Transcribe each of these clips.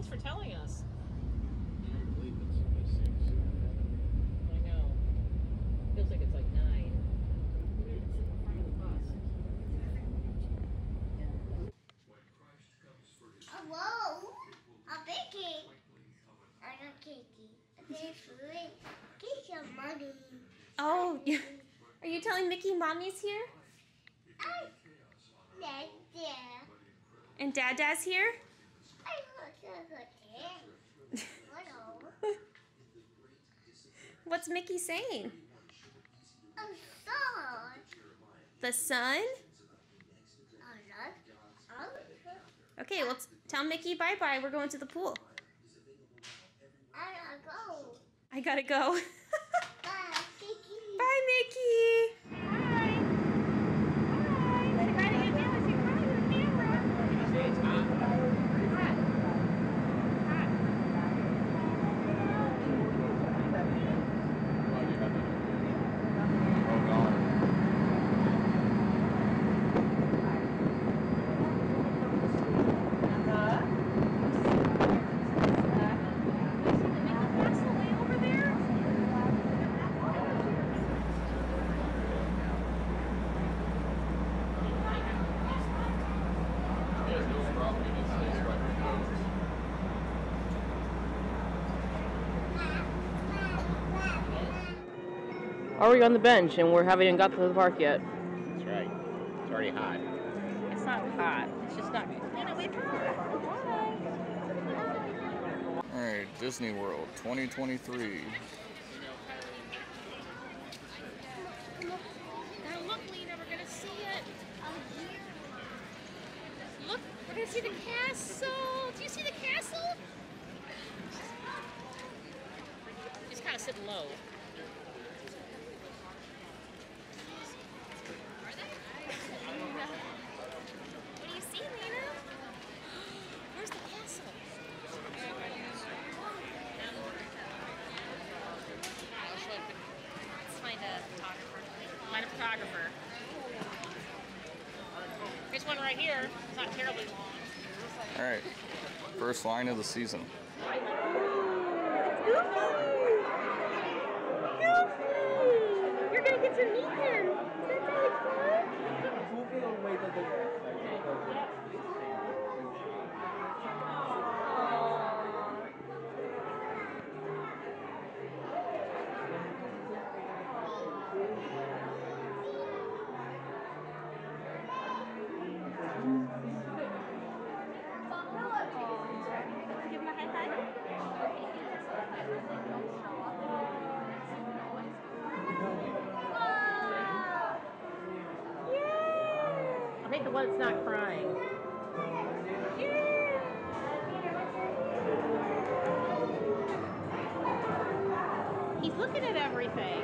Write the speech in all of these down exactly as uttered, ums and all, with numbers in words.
Thanks for telling us. I don't believe it's supposed six. I know. Feels like it's like nine. It's in the front of the bus. Hello, a biggie. I'm a cakey. There's food. Get your money. Oh, are you telling Mickey Mommy's here? I like there. And Dad Dad's here? I look at there. Hello. What's Mickey saying? I'm sorry. The sun? I love. Okay, well, tell Mickey bye-bye. We're going to the pool. I gotta go. I gotta go. Bye, Kiki. Bye, Mickey. Hi. Hi. Say bye to Aunt Mary. Say bye to the camera. Say it's hot. Hot. Hot. Oh, you have that. Oh, God. Already on the bench, and we haven't even got to the park yet. That's right. It's already hot. It's not hot. It's just not. Alright, Disney World twenty twenty-three. Now look, Lena, we're gonna see it. Look, we're gonna see the castle. Do you see the castle? Just kind of sitting low. What do you see, Lena? Where's the castle? Let's find a photographer. Find a photographer. There's one right here. It's not terribly long. Alright, first line of the season. You're gonna get to meet him. That's really fun. Give him a high five. I think the one that's not crying. He's looking at everything.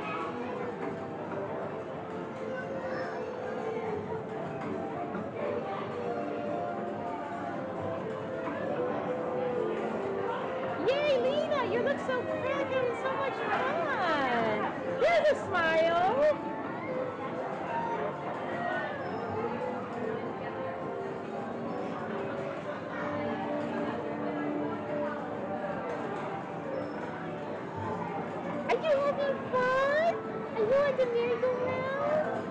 Yay, Lena! You look so pretty. Having so much fun. There's a smile. Are you having fun? Are you at the merry-go-round?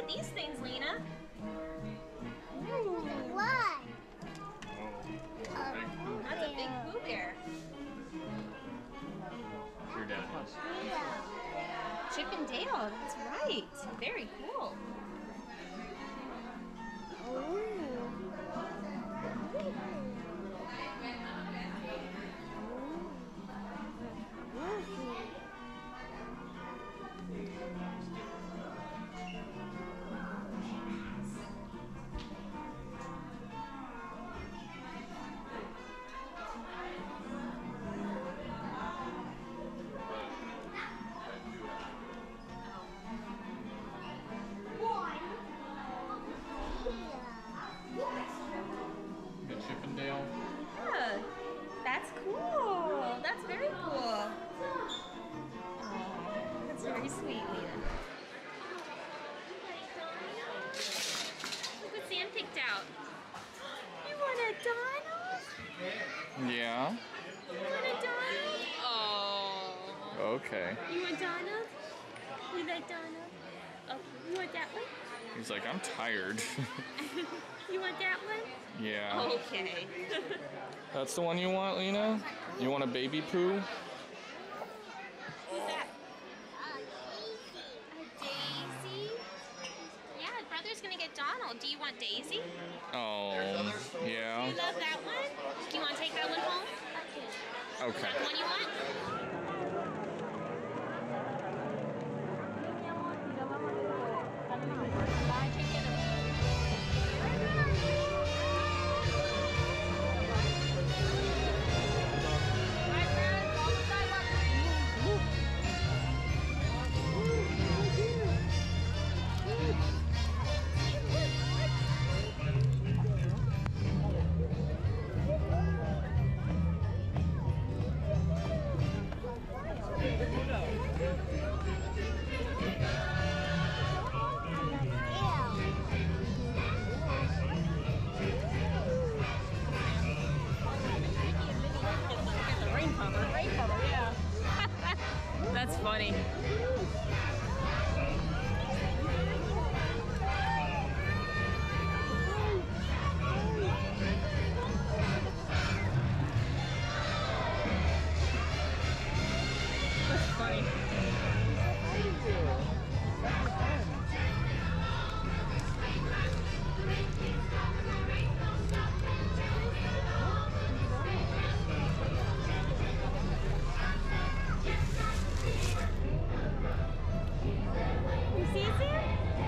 at these things, Lena. Why? That's a big Pooh Bear. Your dad was. Chip and Dale, that's right. Very cool. Good Chip and Dale. Yeah, that's cool. That's very cool. Aw, that's very sweet, Lena. Look what Sam picked out. You want a Donald? Yeah. You want a Donald? Oh. Okay. You want Donald? You like Donald? Oh, you want that one? He's like, I'm tired. You want that one? Yeah. Okay. That's the one you want, Lena? You want a baby Pooh? Who's that? A Daisy? Yeah, brother's gonna get Donald. Do you want Daisy? Oh, Do yeah. you love that one? Do you want to take that one home? Is Okay. that the one you want? That's funny. That's funny. You see it, Sam?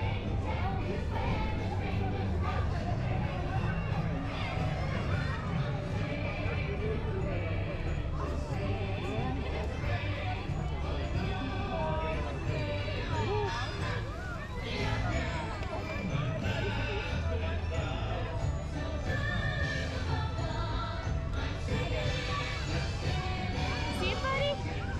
See it, buddy?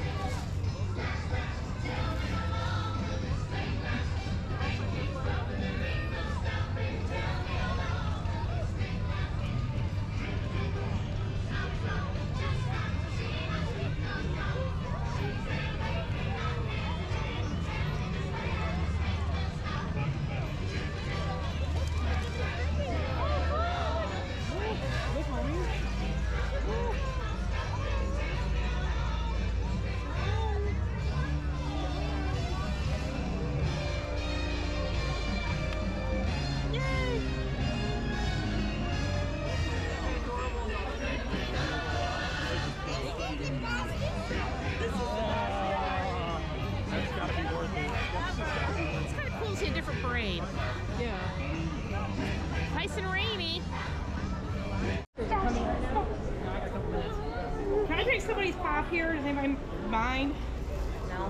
It's kind of cool to see a different parade. Yeah. Nice and rainy. Can I take somebody's pop here? Does anybody mind? No.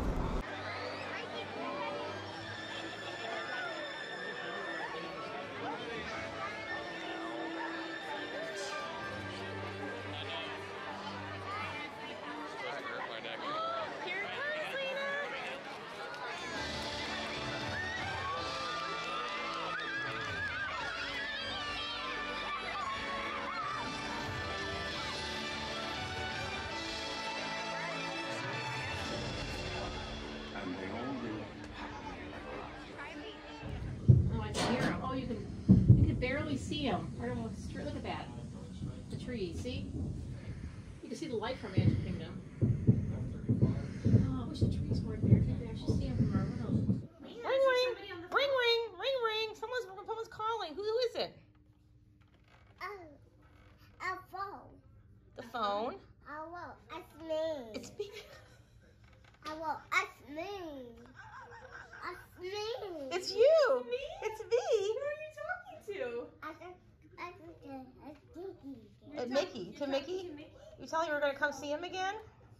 Here it comes, Lena. them. Right on the street. Look at that. The trees. See? You can see the light from Magic Kingdom. Oh, I wish the trees weren't there. Maybe I should see them from our windows. Ring, ring, ring, ring, ring, ring. Someone's, someone's calling. Who, who is it? Oh, a phone. The phone? Hello, it's me. It's me. Hello, it's me. It's me. It's you. It's me. Who are you talking to? I think I think it's Kiki. Uh, Mickey. To Mickey? You telling me we're going to come see him again?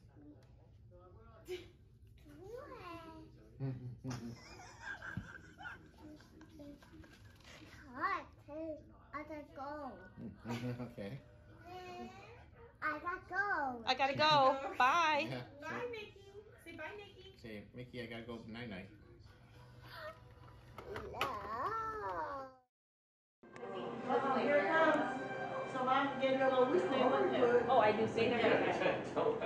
Hot. I gotta go. Okay. I gotta go. I got to go. Bye. Yeah. Bye, Mickey. Say bye, Mickey. Say, Mickey, I gotta go night night. No. Here it comes. So I'm getting a little we stay with him. Oh, I do stay there. So what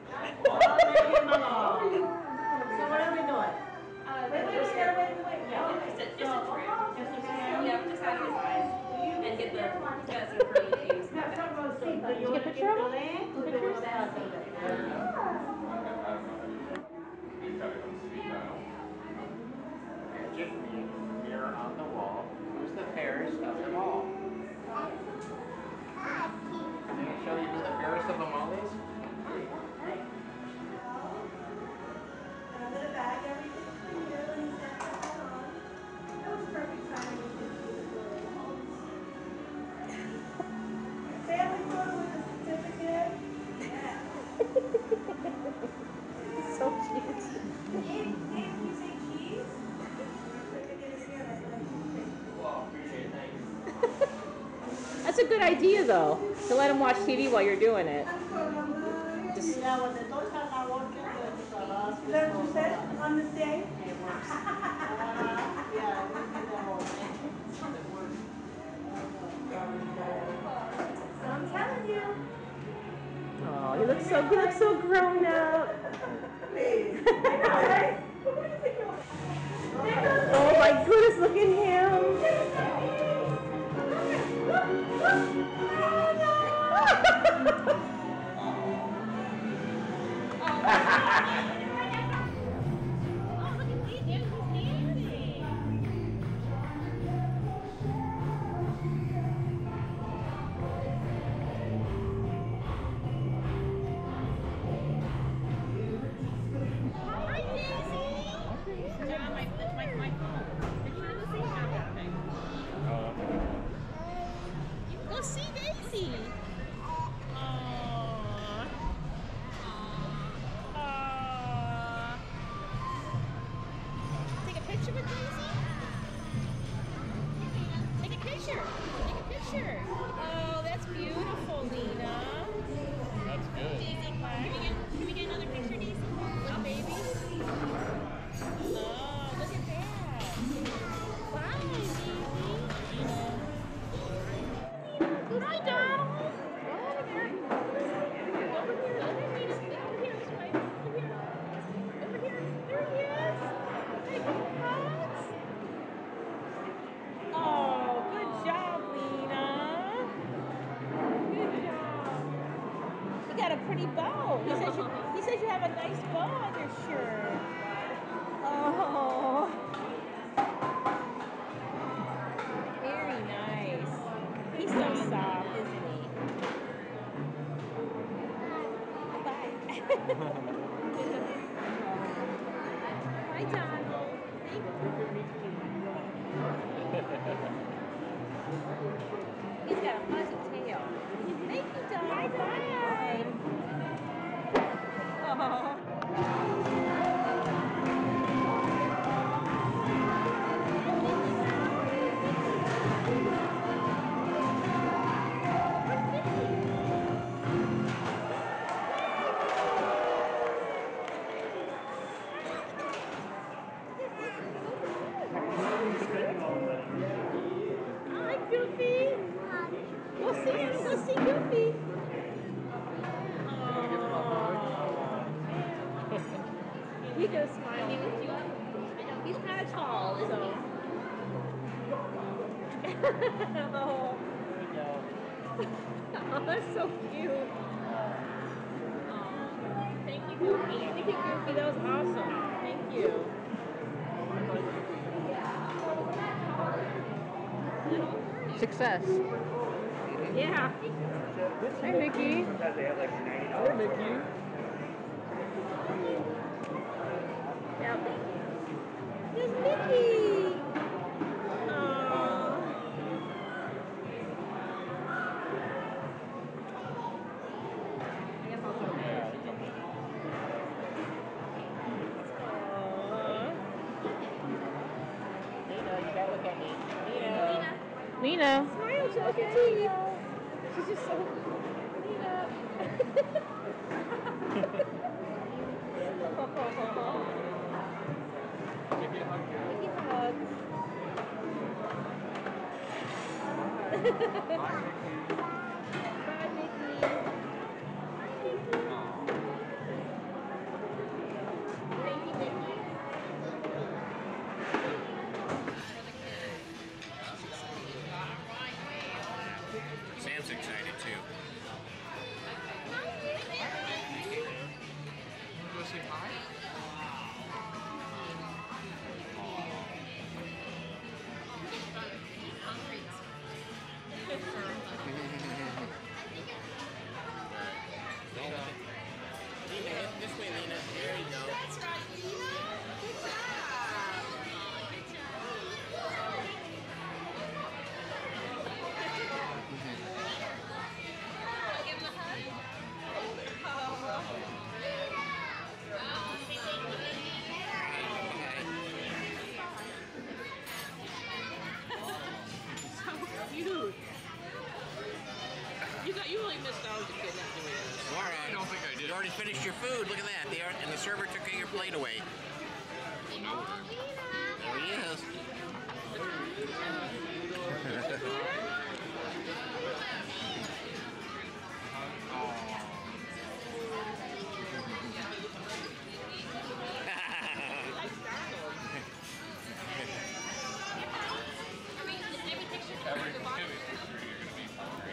are we doing? Uh, wait, wait, wait, wait, wait, wait. Yeah, just a, just a trim. Just a trim. Yeah, just out of his eyes. And get the, he's got some curly things. Did you get a picture of him? Pictures? Magic mirror on the wall. Who's the fairest of them all? Can I show you who the fairest of them all is? So cute. That's a good idea, though, to let him watch T V while you're doing it. Just, Is that what you said on this day? It works. Yeah, we do that all day. I'm telling you. oh, he looks so, he looks so grown up. Oh my goodness, look at him. Go see Daisy. Aww. Aww. Take a picture with Daisy? Take a picture. Take a picture. Oh, that's beautiful, Lena. That's good. Daisy, can we get, can we get another picture, Daisy? Little baby? Oh, look at that. Wow, Daisy. Hi, Donald. Over there. Over here. Over here. Over here this way. Over here. Over here. There he is. Hey, hugs. Oh, good job, Lena. Good job. You got a pretty bow. He says you. He says you have a nice bow on your shirt. Oh. Very nice. He's so soft, isn't he? Bye. Hi, Donald. Thank you. He's got a fuzzy tail. Thank you, Donald. Bye. Oh. Hi, Goofy. Go see him. Go see Goofy. He goes smiling with you. He's kind of tall, so. Oh. Oh, that's so cute. Oh, thank you, Goofy. Thank you, Goofy. That was awesome. Thank you. Success. Yeah. Hi, Mickey. Sometimes they have like ninety Hey, dollars. Mickey. Yeah. There's Mickey. Aww. Lena, you gotta look at me. Lena. Lena. Smile, show us your teeth. She's just so... Lena. Mickey hugs. Bye, Mickey. Bye, Mickey. Thank you, Mickey. Sam's excited too. Go say hi. This way, Lena. There you go. That's right, Lena. Good job. Good job. Give him a hug. So cute. You got you only missed out as a kid not doing this. Laura, I don't think I did. you already finished your food. Look at that. There, and the server took your plate away. There he is. Every picture you're gonna be hungry.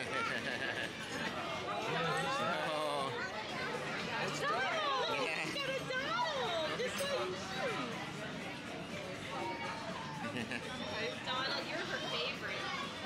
Oh. Donald! Yeah. You got a Donald! Just like you. Donald, you're her favorite.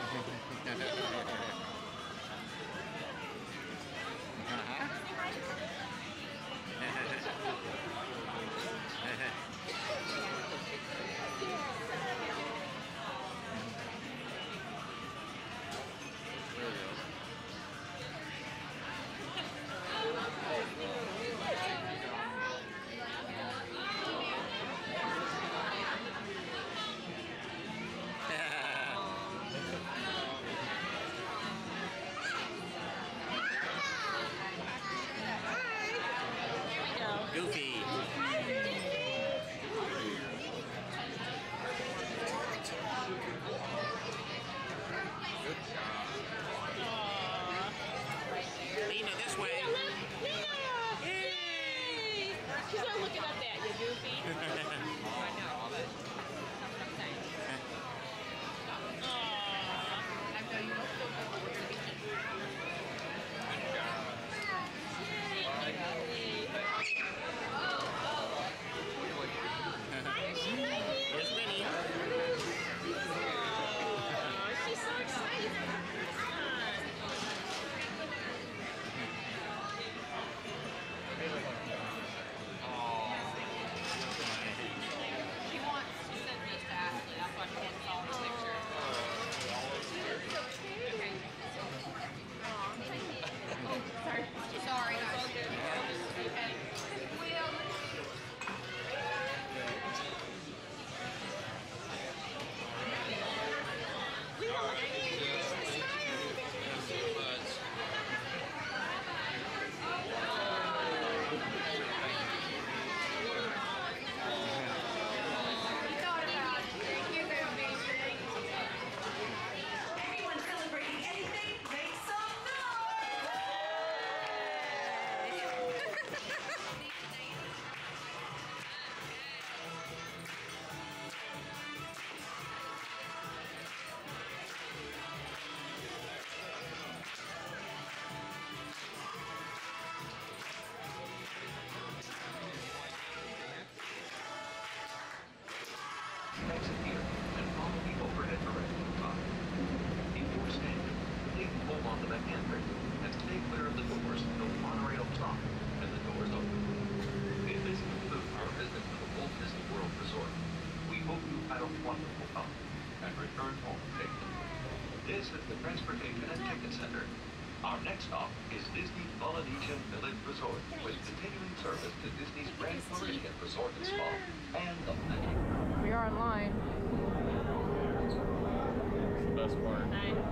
This is the Transportation and Ticket Center. Our next stop is Disney Polynesian Village Resort, with continuing service to Disney's Grand Floridian Resort and Spa and the Magic. We are online. That's the best part.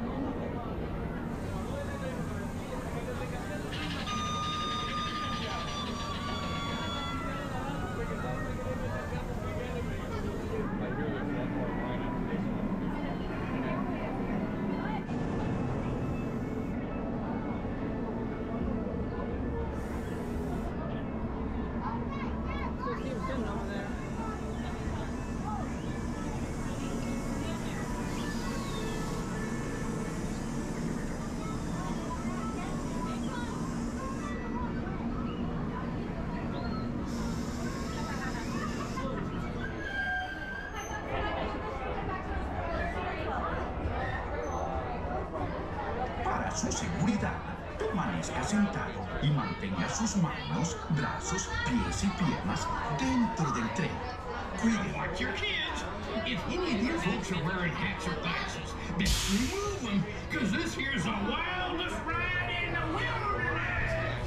Para su seguridad, permanezca sentado y mantenga sus manos, brazos, pies y piernas dentro del tren. Cuide. Watch your kids. If any of you folks are wearing hats or glasses, best remove them, because this here's the wildest ride in the wilderness.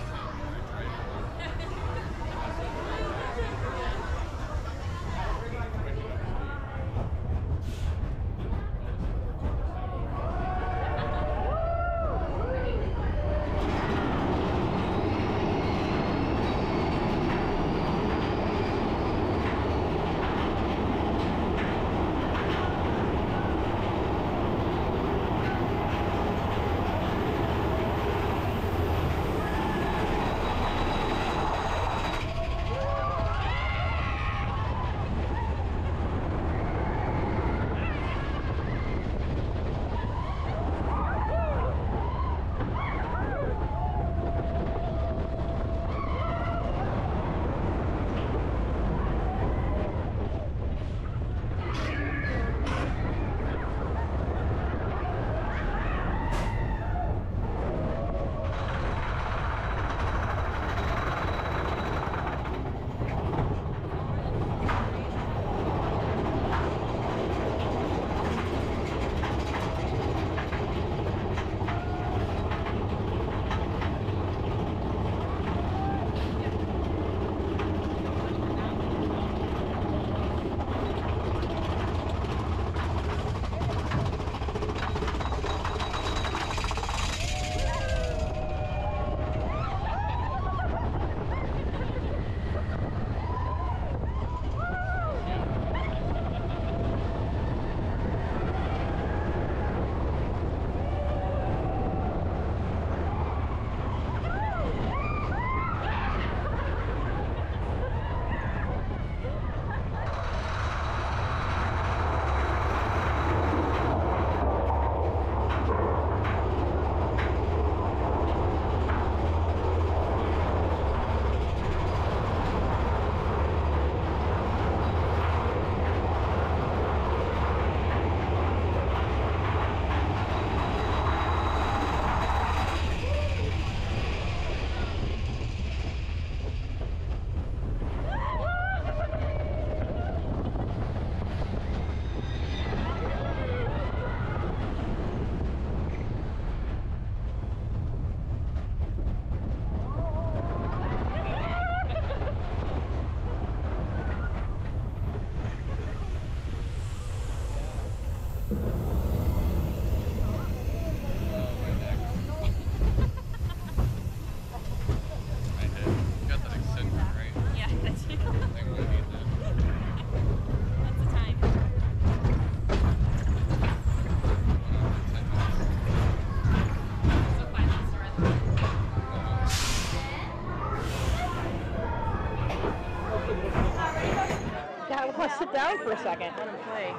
Sit down for a second. Let him play.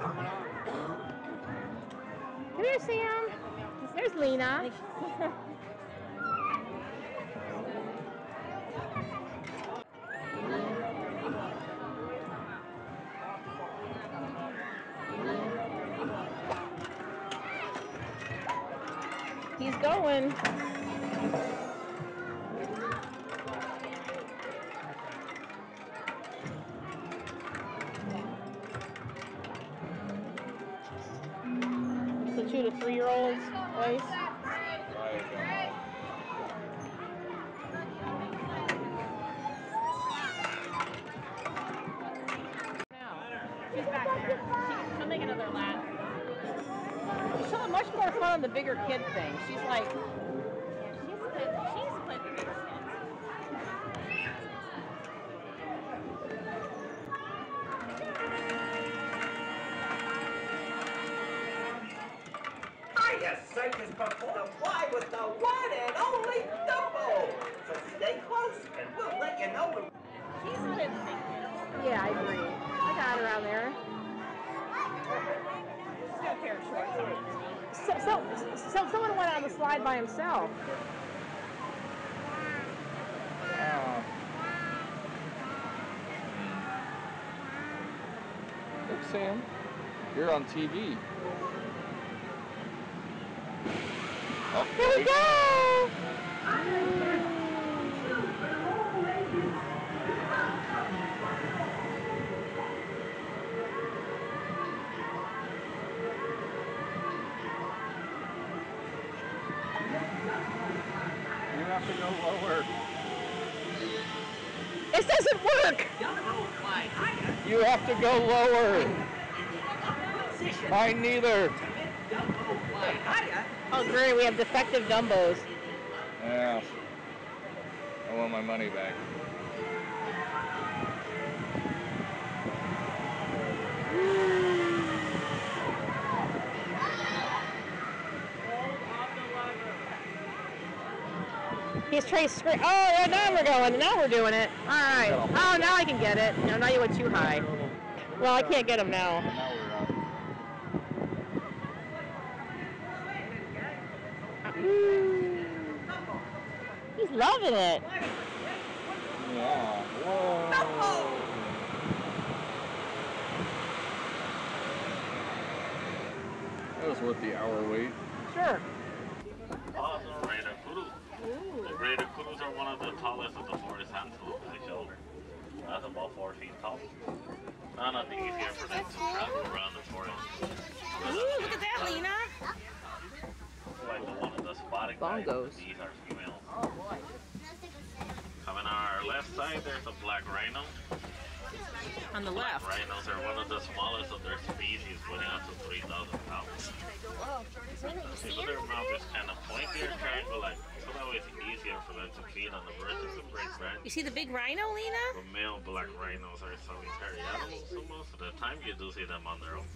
Come here, Sam. There's Lena. He's going. two to three year olds place. She's back there. She, she'll make another lap. She'll have much more fun on the bigger kid thing. She's like, Yeah, she's played, she's played the bigger kids. Hiya, circus performer. Fly with the one and only Dumbo. So stay close and we'll let you know when... She's not in the big kids. yeah, I agree. I got her around there. She's got a pair of shorts on. So, so, so someone went on the slide by himself. Wow. Look, Sam, you're on T V. Oh, Here we go! You have to go lower. This doesn't work! You have to go lower. Mine neither. Oh great, we have defective Dumbos. Yeah. I want my money back. He's trying to scream. Oh, yeah, now we're going. Now we're doing it. All right. Oh, now I can get it. No, now you went too high. Well, I can't get him now. Ooh. He's loving it. Yeah. Whoa. That was worth the hour wait. Sure. Also, Raider Kudu. The Raider Kudus are one of the tallest of the forest antelope in the shoulder. That's about four feet tall. None of the easier for them to travel around the forest. Ooh, look at that, Lena. Like the one of the spotted Bongos. These are females. Coming on our left side, there's a black rhino. On the left. Black rhinos are one of the smallest of their species, weighing up to three thousand pounds. Whoa. Lena, you see But her? their mouth is kind of pointy or triangle-like, so that way it's easier for them to feed on the branches of great branches. You see the big rhino, Lena? But male black rhinos are solitary animals, so most of the time you do see them on their own.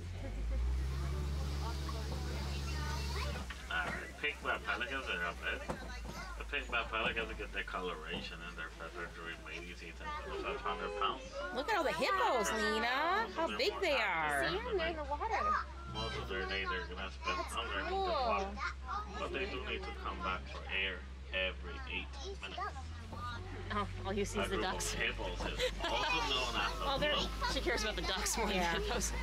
Alright, pigbat pelicans are up there. The pigbat pelicans get their coloration and their feathers during mating season to five hundred pounds. Look at all the hippos, Lena. How big they are. See them? They're in the water. Most of their day they're gonna spend underneath cool. the water. But they do need to come back for air every eight minutes. Oh, all you see is the ducks. A group of hippos is also known as the Oh, they're, bloat. she cares about the ducks more Yeah. than the hippos.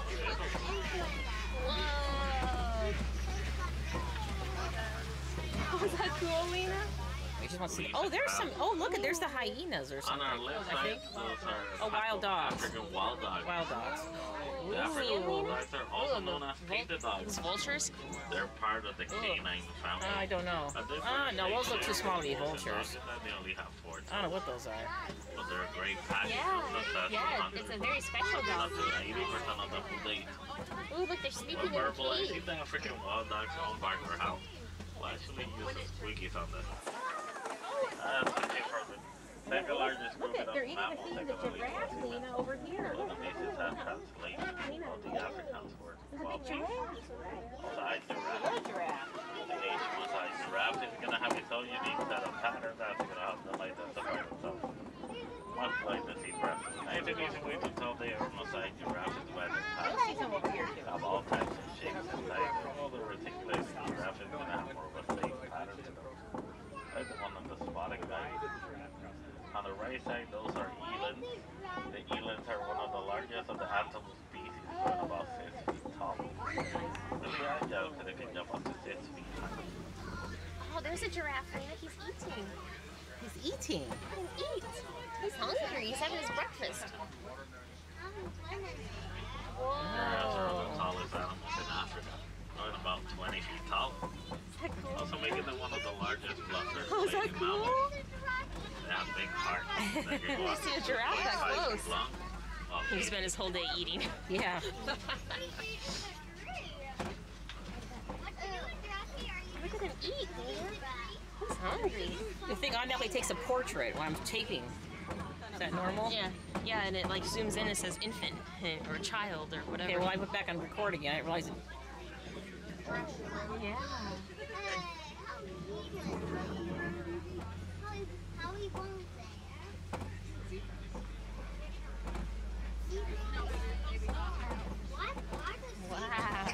Oh, is that cool, Lena? I just want to see. Oh, there's some. Oh, look at there's the hyenas or On something. our left I side, think. those are Oh, wild dogs. African wild dogs. Wild dogs. The African wild Ooh. dogs are also Ooh, known as painted dogs. These vultures? They're part of the canine family. Uh, I don't know. A different Ah, no, those look too species small to be of wolves and vultures. dogs, and they only have four I don't know what those are. but they're a great package Yeah, of successful yeah, hunters. it's a very special dog. Up to eighty percent of them who date. Ooh, look, they're sleeping When in the verbalizing cage. the African wild dogs on bark or howl, will actually use the squeakies on them. And switching from the second largest group Look at, of they're eating the mammals, thing, the giraffe, Lena, over here. Well, the basis and translation of the Afrikaans word There's a big twelve. giraffe. Side giraffe. What a giraffe. The H one side giraffe is going to have its own unique set of patterns that's going to help them identify themselves. Much like the zebra. I think it's a way to tell the Irma side giraffe is by their patterns. They have all types of shapes and sizes. Although the reticulate giraffe is going to have more of a safe pattern to them. Like the one on the spotted guy. On the right side, those are elands. The elands are one of the largest of the antelope species, growing about six feet tall. Really agile because they can jump up to six feet high. Oh, there's a giraffe, Lena. He's eating. He's eating. He can eat. He's hungry. He's having his breakfast. Giraffes are one of the tallest animals in Africa. and about twenty feet tall. Also making them one of the largest Oh, is that blood-circulating cool? mammals. They have big hearts that can go You up see a to giraffe that twenty-five close. feet long. He Okay. spent his whole day eating. Yeah. Look at him eat, man. He's hungry. The thing automatically takes a portrait when I'm taping. Is that normal? Yeah, yeah, and it like zooms in and says infant or child or whatever. Okay, well I went back on record again. I realized it. Yeah. Wow.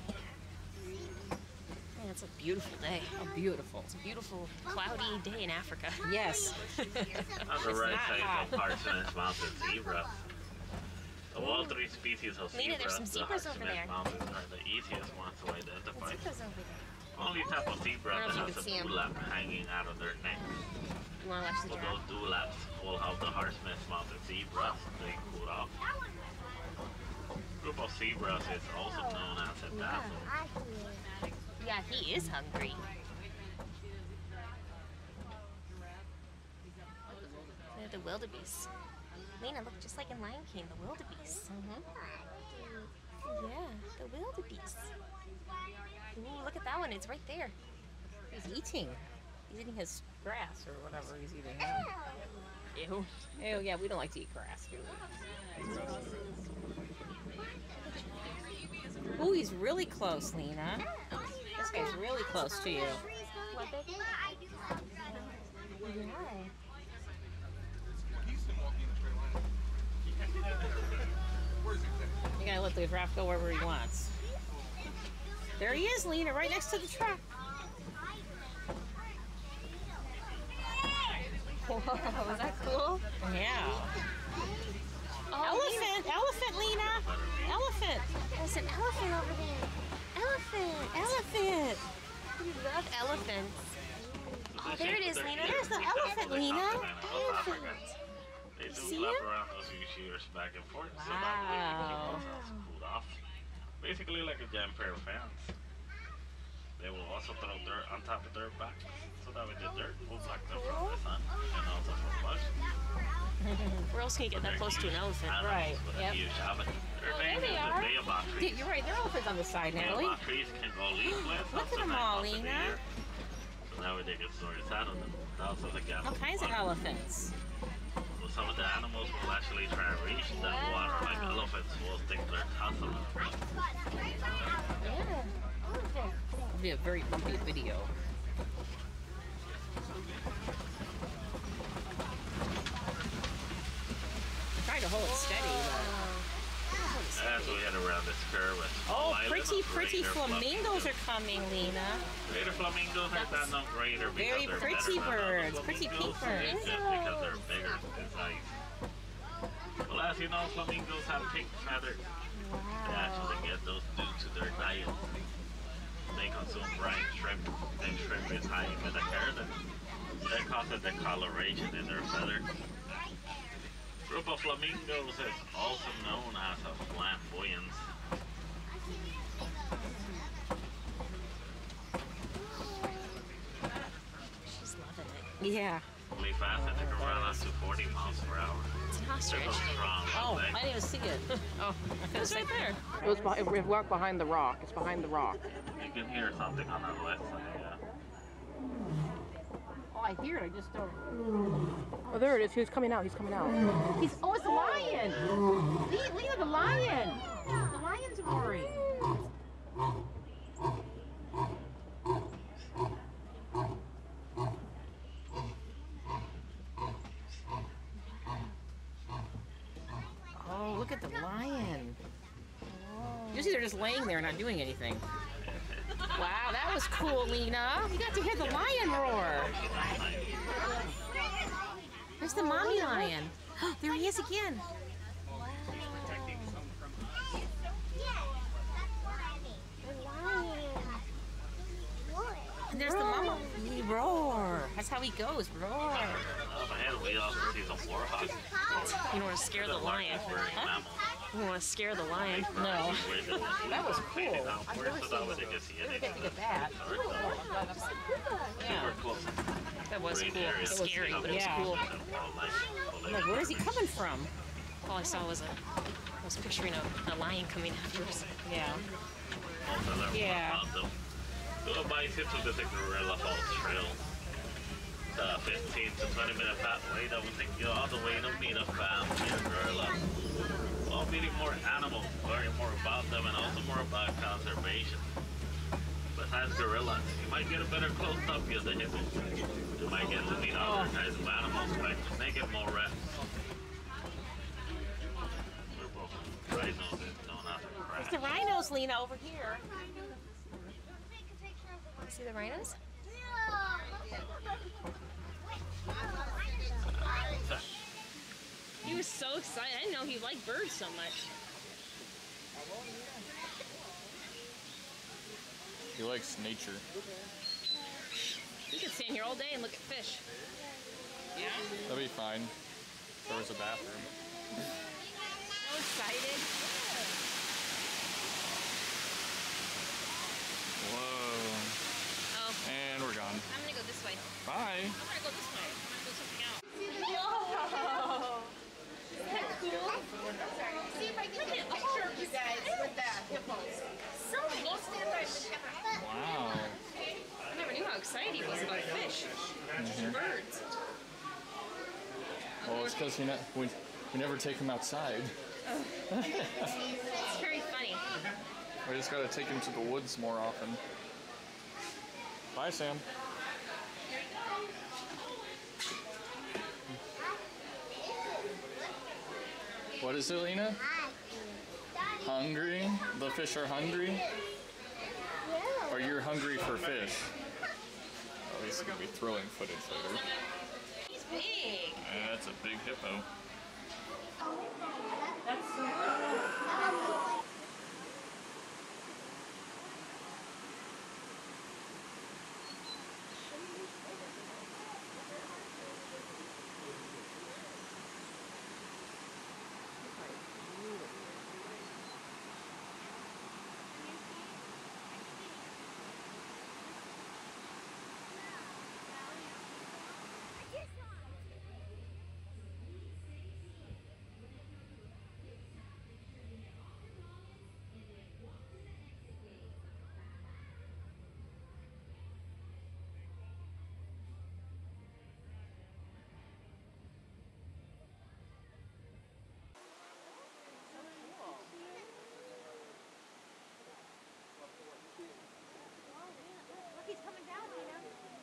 Man, it's a beautiful day. Oh, beautiful. It's a beautiful cloudy day in Africa. Yes. On the right side of Parsonage Mountain zebra. Of all three species of Lena, zebra, there's some the zebras over Parsonage there. Mountains are the easiest ones to identify. Zebras over there. Only type of zebra I don't that know if you has a can see 'em. dewlap hanging out of their neck. You want to watch the So giraffe? those dewlaps will help the Parsonage Mountain zebras stay cool off. Group of zebras is also known as a dazzle. Yeah, he is hungry. They're the wildebeest. Lena, look just like in Lion King, the wildebeest. Mm-hmm. Yeah, the wildebeest. Ooh, look at that one, it's right there. He's eating. He's eating his grass or whatever he's eating. Ew. Ew, yeah, we don't like to eat grass, do we? Ooh, he's really close, Lena. This guy's really close to you. What, baby? Yeah. You gotta let the giraffe go wherever he wants. There he is, Lena, right next to the truck. Whoa, was that cool? Yeah. Oh, Elephant, elephant, Lena. Elephant. There's an elephant over there. Elephant. Elephant. We love elephants. Oh, there it is, Lena. There's the elephant, Lena. Elephant. They do See lap him? around those huge ears back and forth, so Wow. that way they keep themselves cooled off. Basically like a giant pair of fans. They will also throw dirt on top of their back, so that way the dirt will block them from the sun and also from bugs. Where else can you get that close to an elephant? Animals Right, with yep. a huge habit. Their Oh, name there they is are. the Baobab Yeah, trees. you're right, there are elephants on the side, Natalie. Baobab trees can go leafless Look up at to them nine all, months of the Lena. year. So that way they can store its out of them. Also the gas All kinds of water. elephants. So some of the animals will actually try and reach that water, like elephants will stick their tongues on it. Yeah. Elephant. It'll be a very bumpy video. I'm trying to hold it steady, but... As we head around this curve, it's Oh, island pretty, of pretty greater flamingos are coming, Lena. Greater flamingos are not known greater because Very they're pretty better than other birds, pretty flamingos. pink birds. It's just because they're bigger in size. Well, as you know, flamingos have pink feathers. They actually get those due to their diet. They consume brine shrimp, and shrimp is high in beta-carotene. That causes discoloration in their feathers. Group of flamingos is also known as a flamboyance. She's loving it. Yeah. Really fast and they can run up to forty miles per hour. It's an ostrich. They're so strong. Oh, legs. I didn't even see it. Oh, it's right there. It was behind, it walked behind the rock. It's behind the rock. You can hear something on the left side, yeah. Oh, I hear it. I just don't. Oh, there it is. He's coming out. He's coming out. He's. Oh, it's the lion. Lena, Lena, the lion. The lion's roaring. Oh, look at the lion. Usually they're just laying there, not doing anything. Wow, that was cool, Lena. You got to hear the lion roar. There's the mommy lion. There he is again. And there's the mama. He roar. That's how he goes. Roar. Up ahead, we also see some warhogs. You know, to scare the lion. Bird mammal. We want to scare the lion. No. That was cool. I've never seen one. Never get to get that. Yeah. That was cool. It was scary, but it was Yeah. cool. I'm like, where is he coming from? All I saw was a, I was picturing a, a lion coming after us. Yeah. Yeah. Go by tips of the Gorilla Falls Trail. The fifteen to twenty minute pathway that will take you all the way to meet a family of gorillas. While meeting more animals, learning more about them, and also more about conservation. Besides gorillas, you might get a better close-up view of the hippos. You might get to meet other kinds of animals, like snake and mole rats. Rhinos that don't have to crash. There's the rhinos, Lena, over here. See the rhinos? He was so excited. I didn't know he liked birds so much. He likes nature. He could stand here all day and look at fish. Yeah? That'd be fine. If there was a bathroom. So excited. Whoa. Oh. And we're gone. I'm gonna go this way. Bye. I'm gonna go this way. I'm gonna go something else. Whoa! Isn't that cool? See if I can get a picture of you guys with that hippos. So many. Stand by the camera. Wow. I never knew how excited he was about fish. Mhm. Birds. Well, it's because we, ne we, we never take him outside. Oh. It's very funny. We just gotta take him to the woods more often. Bye, Sam. What is it, Lena? Hungry? The fish are hungry? Or you're hungry for fish? Oh, he's gonna be throwing footage later. He's big. Yeah, that's a big hippo. That's so cool. He's coming down, Lena.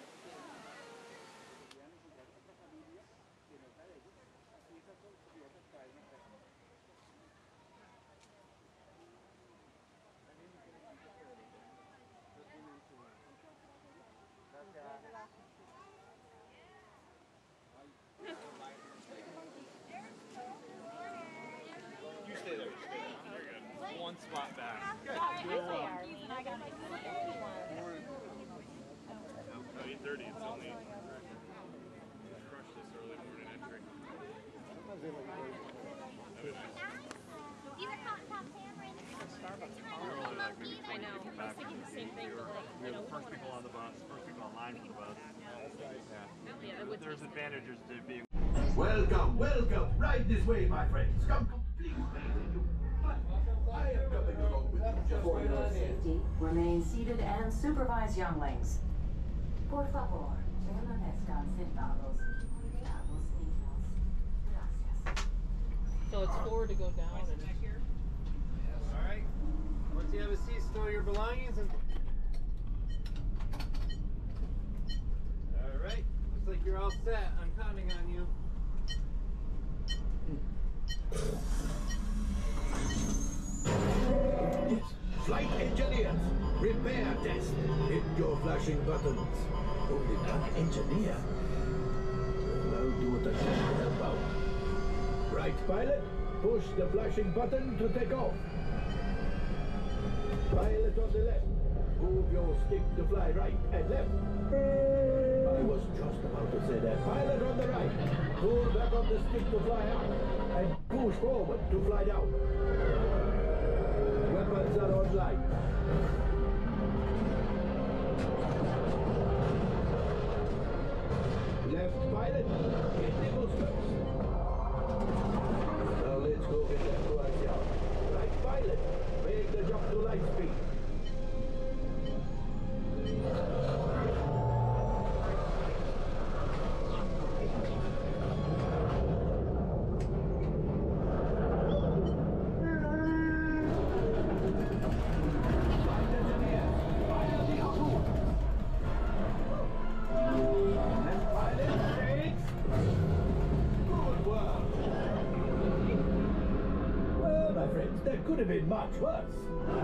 You stay there. You're good. One spot back. Good. eight thirty, it's only crush this early morning entry. I know. I was thinking the same thing, but like, We you have know, the first people on the bus, first people online for the bus. yeah, that would There's advantages to being. Welcome, welcome. Right this way, my friends. Come complete you. But I am coming along with you just For your safety, remain seated and supervise younglings. Por favor, permanezcan sentados. Dados niños. Gracias. So it's four to go down and All right. Once you have a seat, stow your belongings and. All right. Looks like you're all set. I'm counting on you. Yes, flight engineers, repair test. Hit your flashing buttons. Only not engineer. Well, I'll do what I can to help out. Right, pilot? Push the flashing button to take off. Pilot on the left. Move your stick to fly right and left. I was just about to say that. Pilot on the right. Pull back on the stick to fly up. And push forward to fly down. Weapons are online. Left pilot, hit the boosters. Now let's go get that Croatia. Right pilot, make the jump to light speed. Could have been much worse.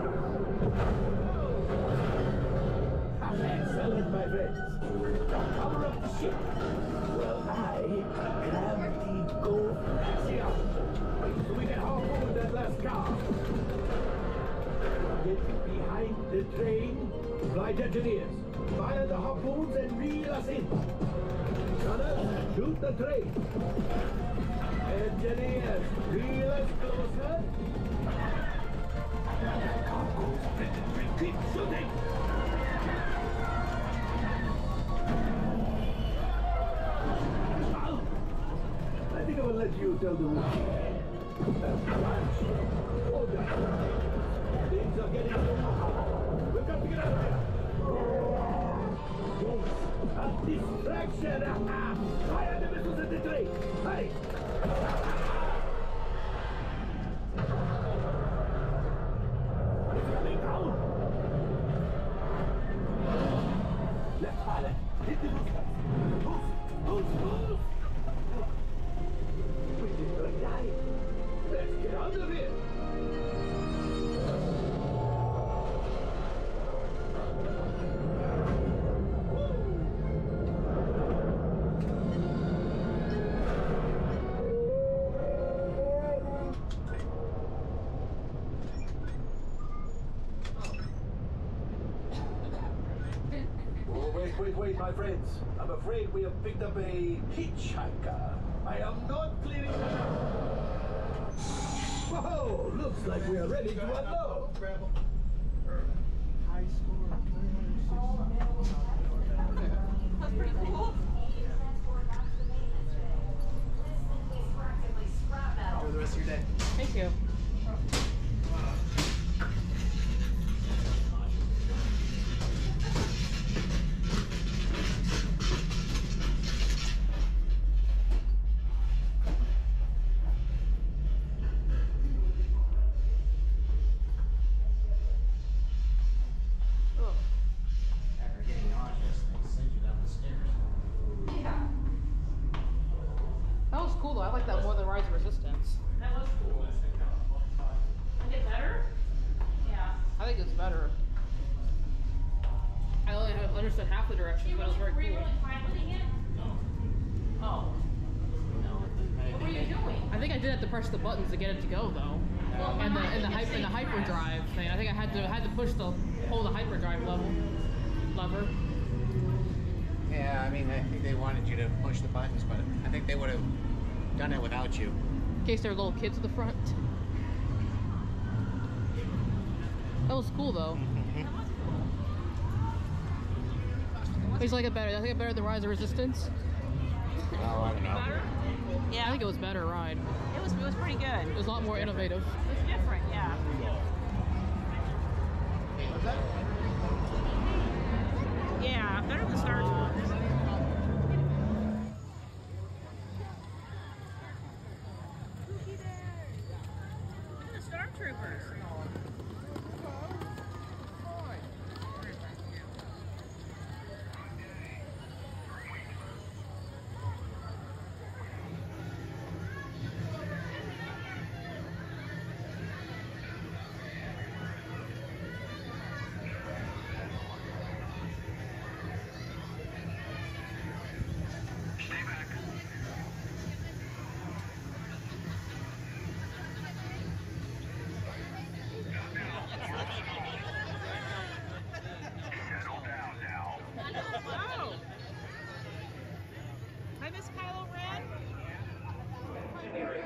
Excellent, my friends. Cover up the ship. Well, I grabbed the Go Flaxia. So we can harpoon that last car. Get behind the train. Flight engineers, fire the harpoons and reel us in. Gunners, shoot the train. Engineers, reel us closer. Keep shooting! I think I will let you tell the Wookiee. Hold on. Things are getting so hot. We've got to get out of here. Yes, a distraction! Fire the missiles at the train! Hurry! Left pilot, hit the boosters. Boost, boost, boost. We did not die. Let's get out of here. Wait, wait, my friends. I'm afraid we have picked up a hitchhiker. I am not clearing that up. Whoa, looks like we are ready to unload. High score of three hundred sixty. That's pretty cool. Enjoy the rest of your day. Thank you. That was cool though. I like that more than Rise of Resistance. That was cool. Is it better? Yeah. I think it's better. I only understood half the directions, but it was very Were you cool. really piloting it? Oh. What were you doing? I think I did have to press the buttons to get it to go though. Well, and the mine and the didn't hyper say and the hyperdrive thing. I think I had to had to push the hold the hyperdrive level lever. Yeah, I mean, I think they wanted you to push the buttons, but I think they would have done it without you. In case there were little kids at the front. That was cool though. I just like it better. I think it better than Rise of Resistance. Oh, I don't know. Better? Yeah, I think it was better ride. It was, it was pretty good. It was a lot more innovative. It was different, yeah. Yeah, better than Star Tours. Look at the Stormtroopers.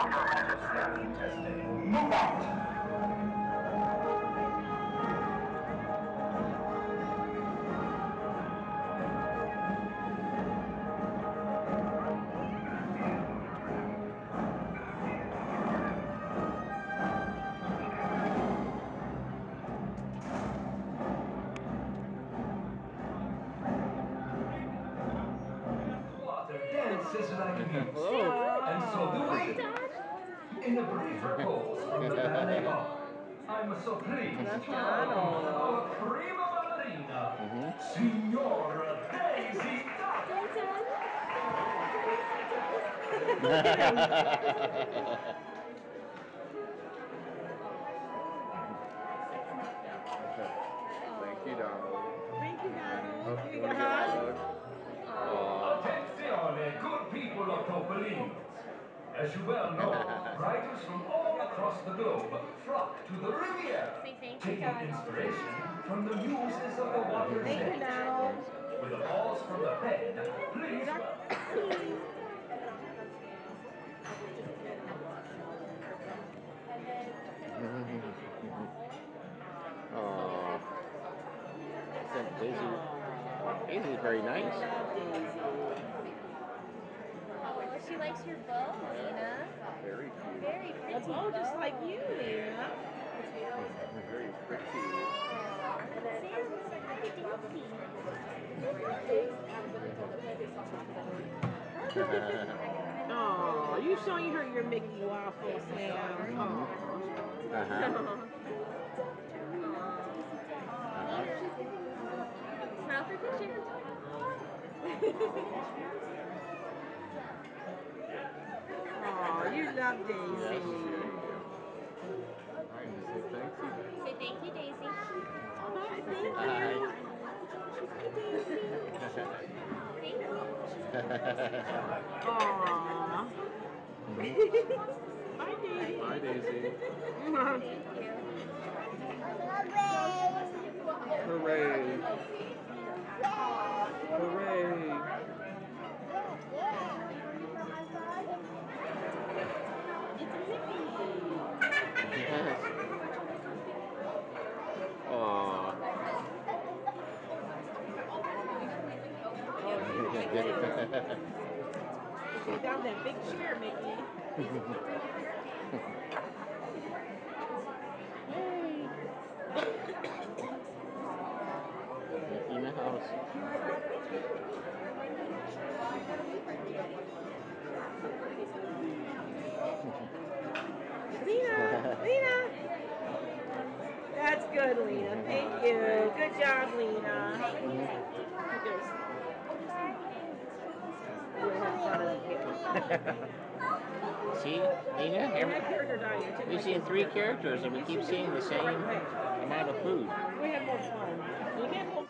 for your mental safety testing. Move out! Dances like music, and so do we. In a brief report from the ballet art, I'm so pleased to welcome our prima ballerina, Signora Daisy Thank you, Donald. Thank you, Donald. Oh, Here you you want go. to get a hug? Attenzione, good people of Topolino. As you well know, writers from all across the globe flock to the Riviera, taking inspiration from the muses of the water's Thank you, edge. Donald. With a pause from the pen, please welcome. Aww. Except Daisy. Daisy's very nice. Oh, she likes your bow, Lena. Very cute. Very pretty. A bow just like you, Lena. Very pretty. Sam, happy Daisy. Oh, you showing her your Mickey waffle, Sam. Aw. Uh-huh. Smile for picture. Oh, you love Daisy. Yes. All right, say thank you. Say thank you, Daisy. Bye, thank you. Bye. Hi, Daisy. Thank you. Aww. Bye, Daisy. Bye, Daisy. Thank you. Hooray. Hooray. Yes. Aww. Sit down that big chair, Mickey. Yay. Mickey in the house. Lena, Lena. That's good, Lena. Thank you. Good job, Lena. See, Lena, every, we've seen three characters and we keep seeing the same amount of food. We had more fun. You get more.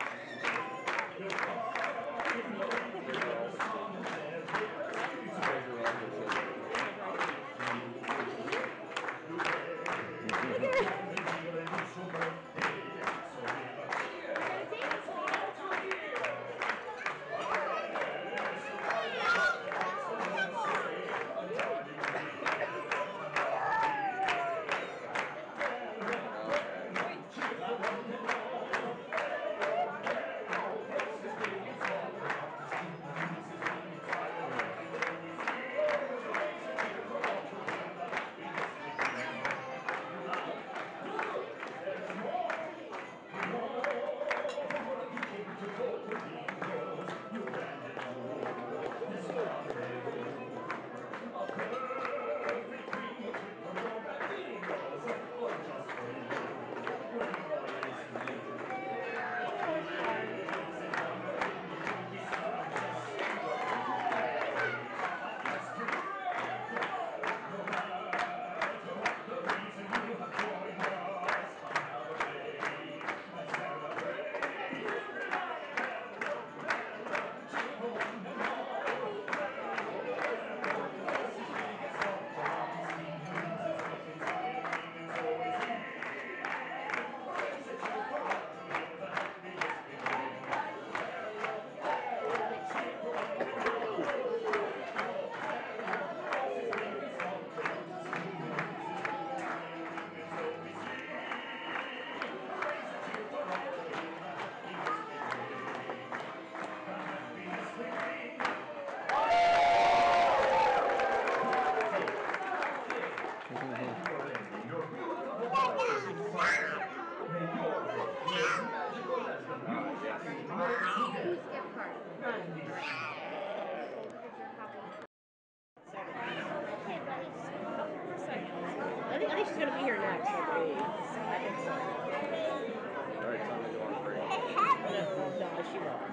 she's gonna be here next, I believe. I think so. Alright, time to go on break. No, no, she won't.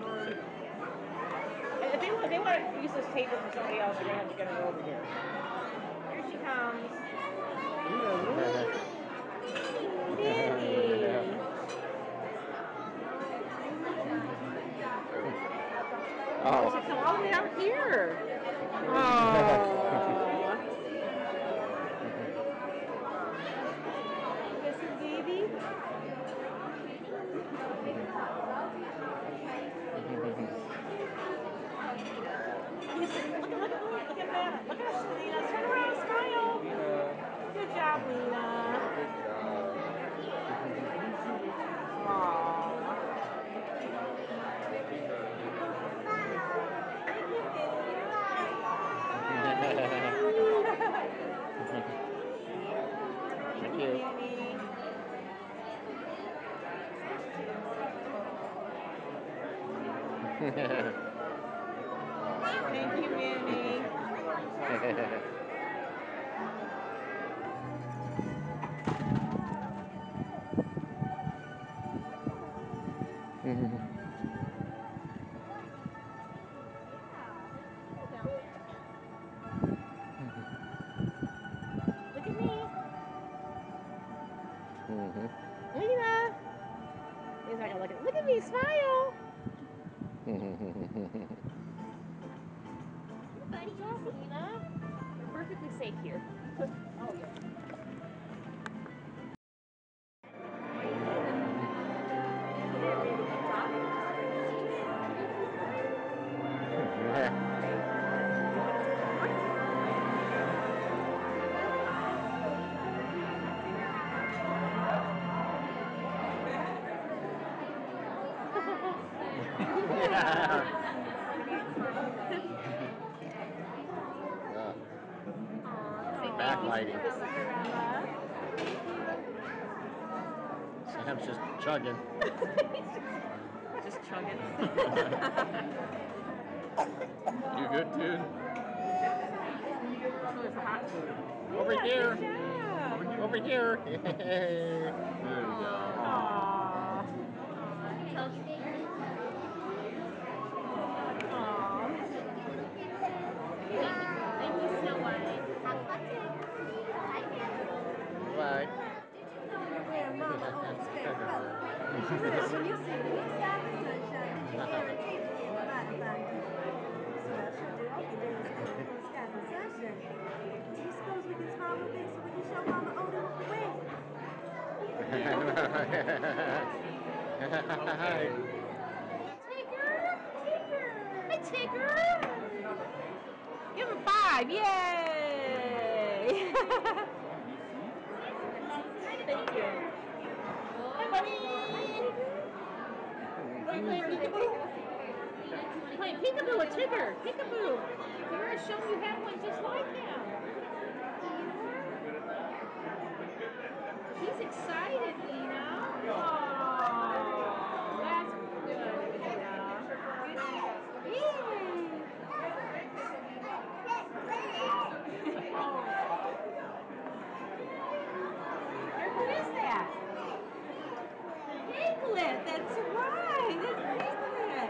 If they want, they want to use this table for somebody else, you're gonna have to get her over here. Here she comes. Oh. She come all the way out here. Aww. This is baby. Look at, look at, look at, look at Lena. Look at us, Lena. Turn around, smile. Good job, Lena. Good job. Thank you. Thank you, Minnie. Look at me. Mm-hmm. Lena. He's not gonna look at Look at me, smile. Good job, Lena. You're perfectly safe here. Oh, yeah. Backlighting. Sam's just chugging. Just chugging. You good, dude? Over Yeah, here. good job. Over here. There you go. Aww. Thank you, Snow White. Bye. Where Mama owns Farewell. When you see me inside the sunshine, did you guarantee me in the light of our day? So I sure do hope you dance with me on skies and sunshine. Do you suppose we can smile a little bit so we can show Mama Odin the way? Hi. Hi, Tigger. Give him five. Yay. Thank you. Hi, buddy. Play, play, peekaboo. Play peekaboo with Tigger. Peekaboo. You're going to show me you have one just like him. He's excited, Lena. Aww. That's good, Lena. Yay. Who is that? Piglet, that's right. That's Piglet.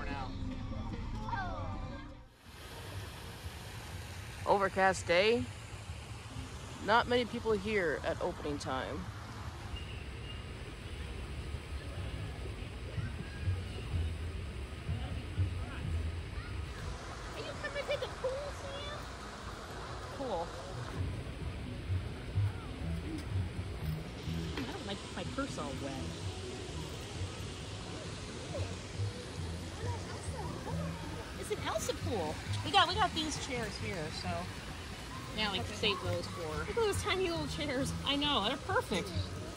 worn out. Overcast day. Not many people here at opening time. Are you coming to take a pool, Sam? Cool. I don't like my purse all wet. It's an Elsa pool. We got we got these chairs here, so yeah, like save those for. Look at those tiny little chairs. I know, they're perfect.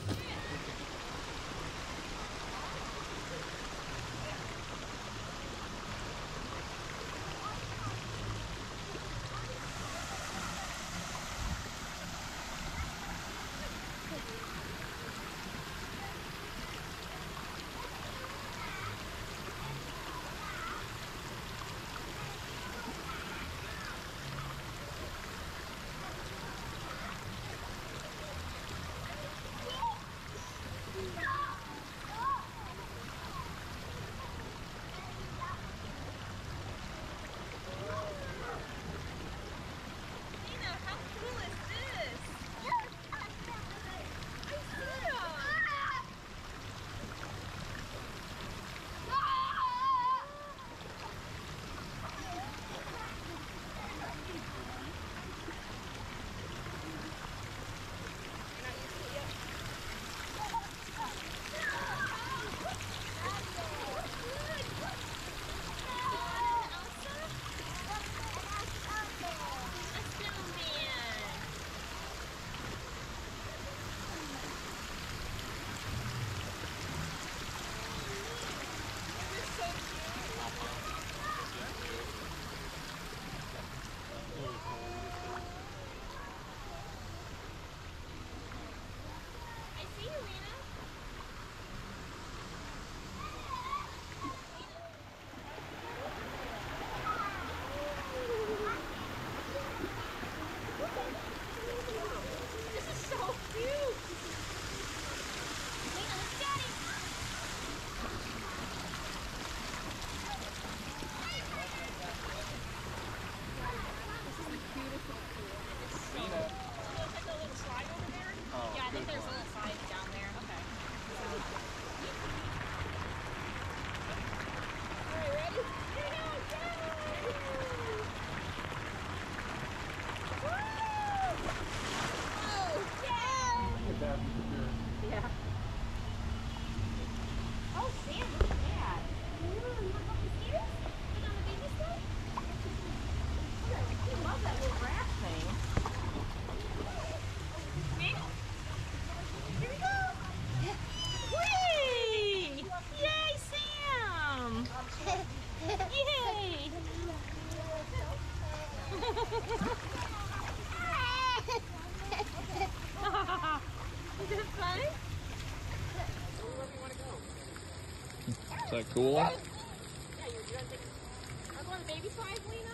Is that cool? Yeah, you're, you're gonna take. I'm going to baby slides, Lena.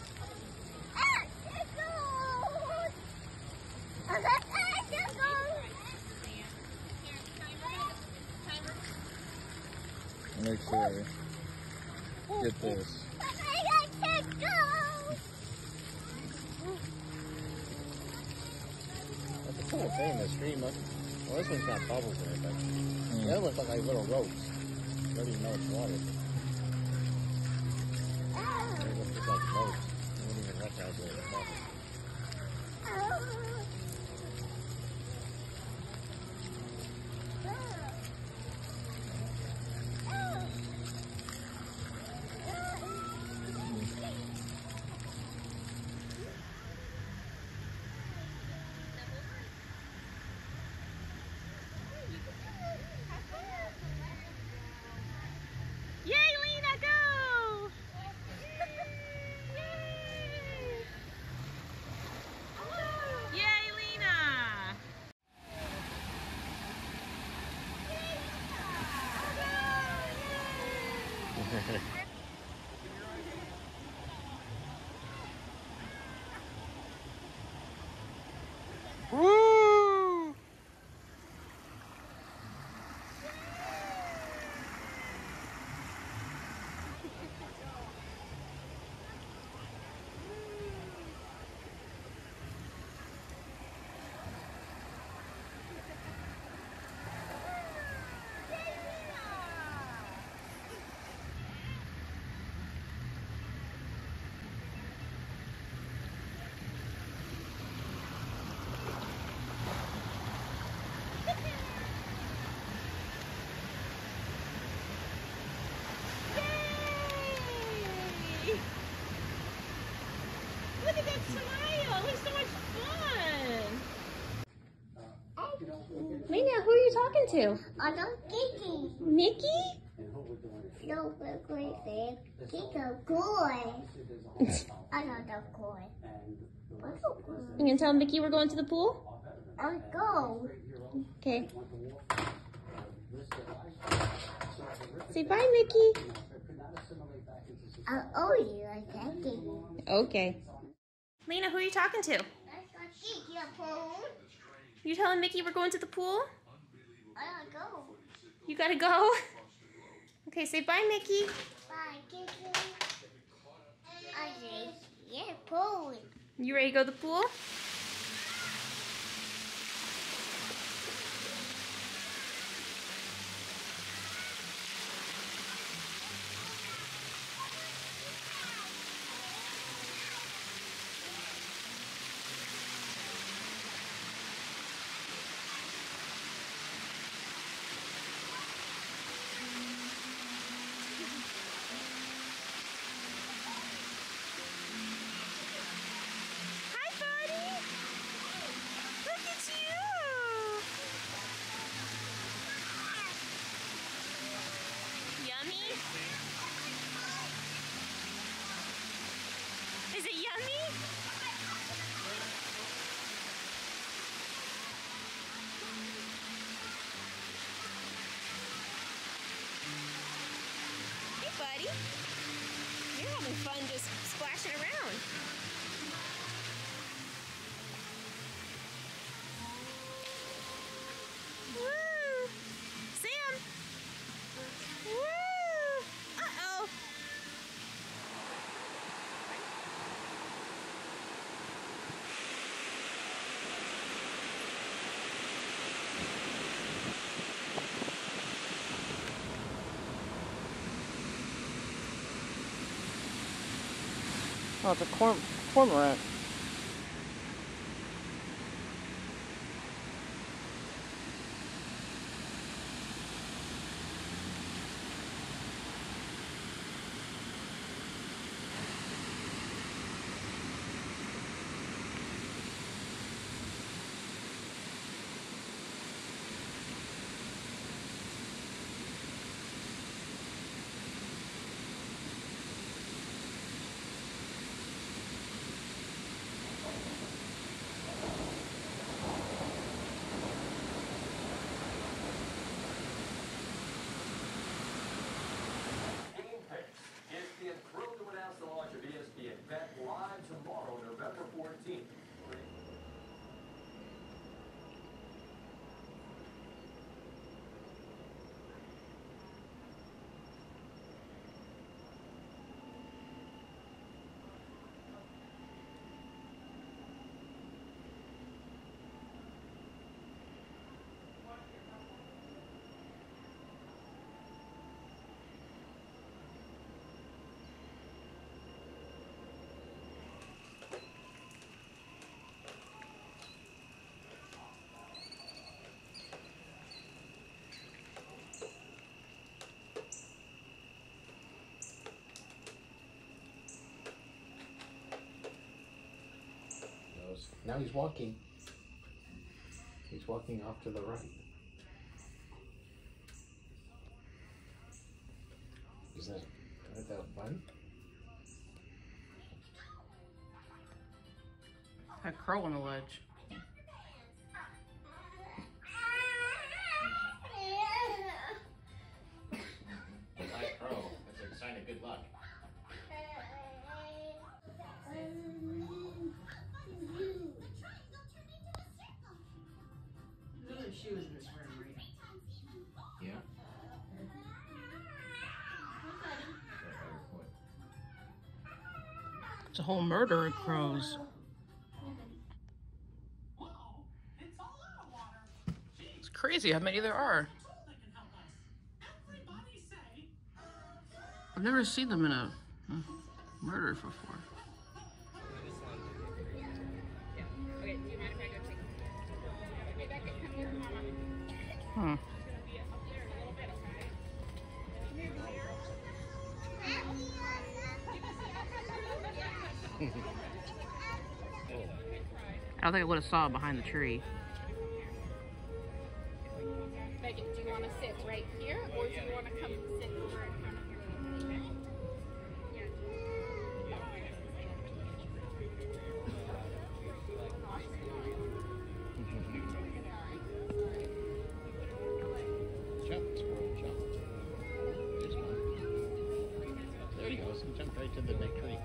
Make sure get this. That's a cool thing, the stream. Well, this one's got bubbles in it, but Mm. the other one's like little ropes. You don't even know it's water. They look just like ropes. You wouldn't even recognize it as bubbles. Yay, Lena, go! Yay! Yay, Lena! Woo! Smile! It looks so much fun! Mina, who are you talking to? I don't Kiki. Mickey? No, we're going to Kiki a boy. I don't know boy. You gonna tell Mickey we're going to the pool? I'll go. Okay. Say bye, Mickey. I'll owe you a Kiki. Okay. Lena, who are you talking to? I got Kiki a pool. You telling Mickey we're going to the pool? I gotta go. You gotta go? Okay, say bye, Mickey. Bye, Kiki. I say, yeah, pool. You ready to go to the pool? Is it yummy? Hey, buddy. You're having fun just splashing around. Woo! Sam! Woo! Uh-oh! Oh, it's a corm cormorant. Now he's walking. He's walking off to the right. Is that, is that a bunny? A crow on the ledge. Black crow. That's a sign of good luck. She was in this room, right? Yeah. It's a whole murder of crows. It's crazy how many there are. I've never seen them in a uh, murder before. Okay, do you mind if I go take a back at come with Mama? Hmm. I don't think I would have saw it behind the tree. Megan, do you want to sit right here, or do you want to come sit over in front of your baby? Jump, squirrel, jump. There's one. There he goes. He jumped right to the big tree.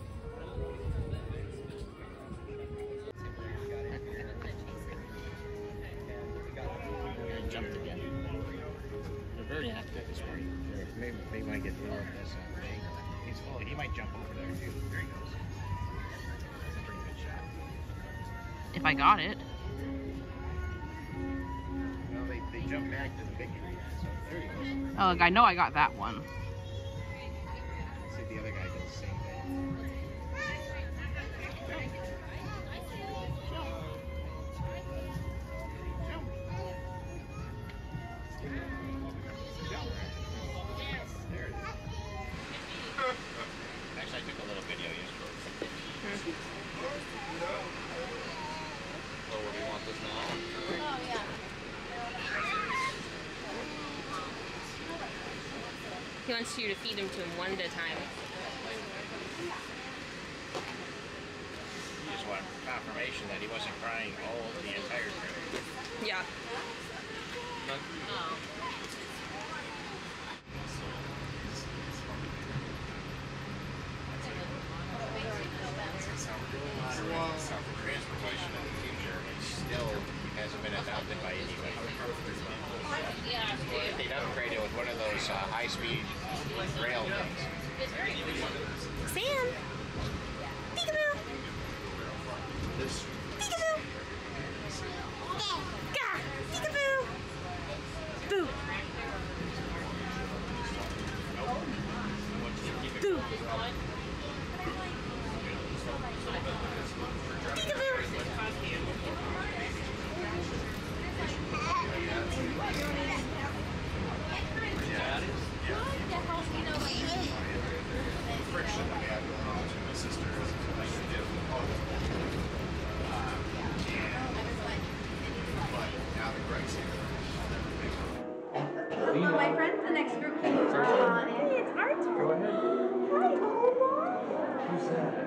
And jumped again. They're very active this morning. They're- Maybe they might get more of this uh, thing. He's full. He might jump over there too. There he goes. That's a pretty good shot. If I got it. Well, they, they jumped back to the big tree. So there he goes. Oh, look, I know I got that one. Let's see if the other guy does the same thing. There it is. Actually, I took a little video yesterday. Oh, what do you want this now? Oh, yeah. He wants you to feed him to him one at a time. You just want confirmation that he wasn't crying all the entire trip. Yeah. Transportation in the future, it still hasn't been adopted by anybody. Yeah. If they'd upgrade it with one of those uh, high-speed rail things. Sam! Peekaboo! Peekaboo! Gah! Peekaboo! Boo! Boo! Friction that we had going on between my sisters and like we did with both. Um, but now that Greg's here, Hello, my friends. The next group can move on in. Hey, it's our turn. Go ahead. Hi, Oma. Who's that?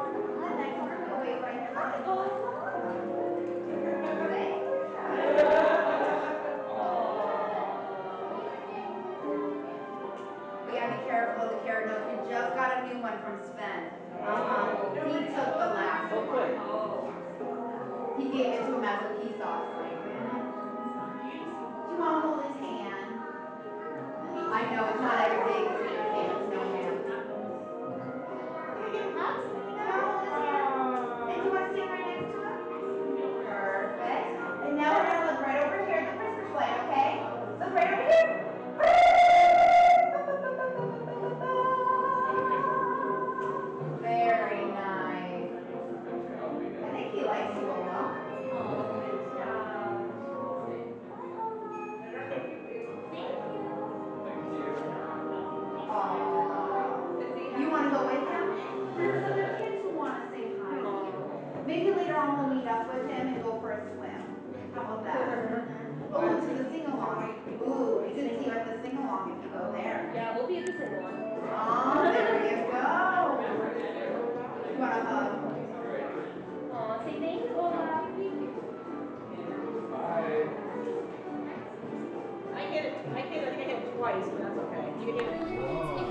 We gotta be careful of the carrot nose. We just got a new one from Sven. Uh-huh. He took the last one. He gave it to him as a peace offering. Do you want to hold his hand? I know it's not every day because we can't no hand. Can I get a hug? You want to hold his hand? And do you want to sit right next to him? Perfect. And now we're gonna look right over here at the Christmas light, okay? Look right over here. Very nice. I think he likes you a lot. Aw. You want to go with him? There's other kids who want to say hi to you. Maybe later on we'll meet up with him and go for a swim. How about that? Oh, to the sing-along. Ooh, you can see you at the sing-along if you go there. Yeah, we'll be at the sing-along. Oh, there you go. You want a hug? Aw, say thank you, Ola. I hit it. I hit it. I think I hit it twice, but that's okay. You hit it.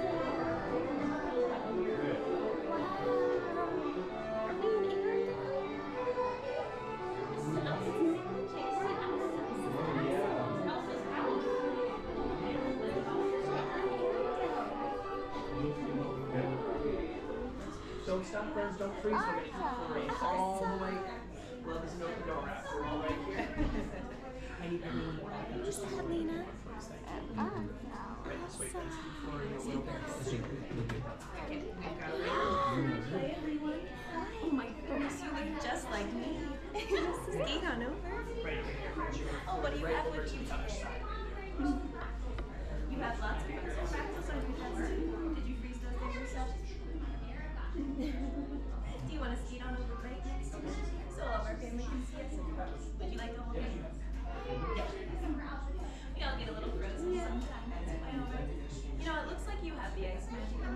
Don't stop, friends. Don't freeze. We're going to keep flying all the way. Love is an open door. We're all right here. I need everyone to walk up. Just that, Lena. Right this way, friends. Keep flying a little bit. Hi, everyone. Oh my goodness, you look just like me. This is Kate on over. Right over here, friends. Oh, what do you have with you today? You have lots of pencil practice on your pens too. Did you freeze those things yourself? Do you want to skate on over right next to me? So I'll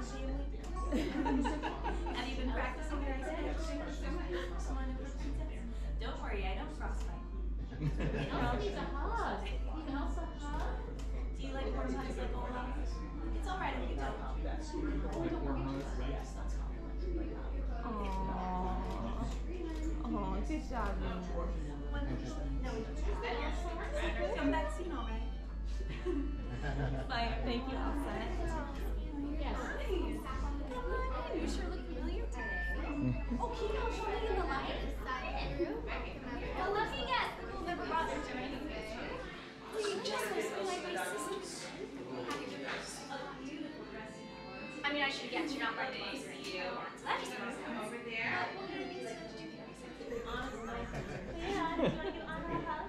Have you been practicing your exams? Don't worry, I don't frostbite. You also need a hug. You can also hug. Do you like warm hugs like Olaf? It's alright if you don't. Oh, good job, man. Come back soon, alright? Bye. Thank you, Elsa. Yes. You sure look familiar today. Oh, can you help show me in the light? Well, let me guess. The little never bothered you anyway. Oh, you just look so like my sister. I mean, I should guess you're not like me. You. So that just must come over there. Yeah. Do you want to give Anna a hug?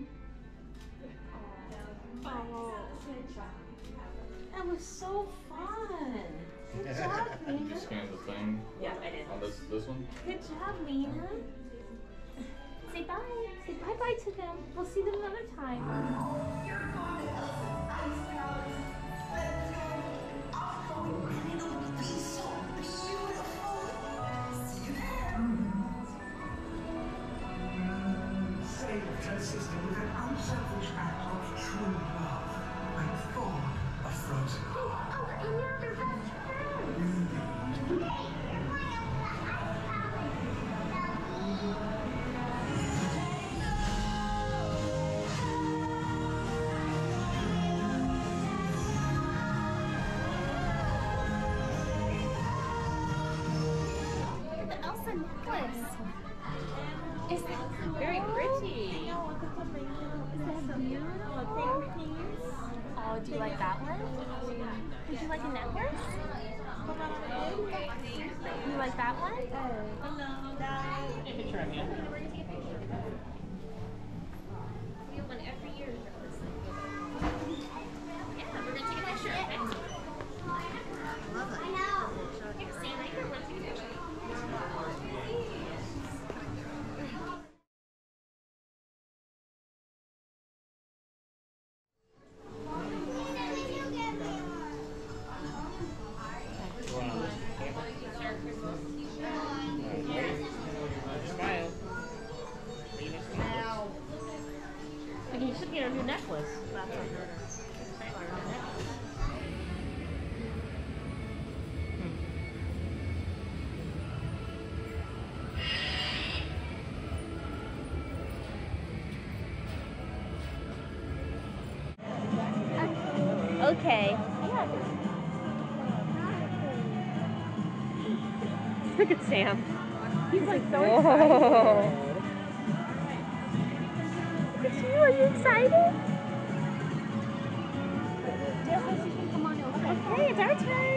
Oh, that was so fun. Good job, Did you Lena. scan the thing? Yeah, I did. On this this one? Good job, Lena. Say bye. Say bye bye to them. We'll see them another time. Saved her sister with an unselfish act of true love and thawed a frozen heart. Oh, and you're their best The Elsa necklace. Is that Very pretty. Is that beautiful? Thank you. Oh, do you like that one? Would you like a necklace? You like that one? Take a picture of you. We have one every year. Yeah, we're gonna take a picture. I love it. I know. Here, stand right here. We're gonna take a picture. Smile. Like you should get a new necklace. Okay. Look at Sam. He's like so Whoa. excited. Look at you. Are you excited? Okay, it's our turn.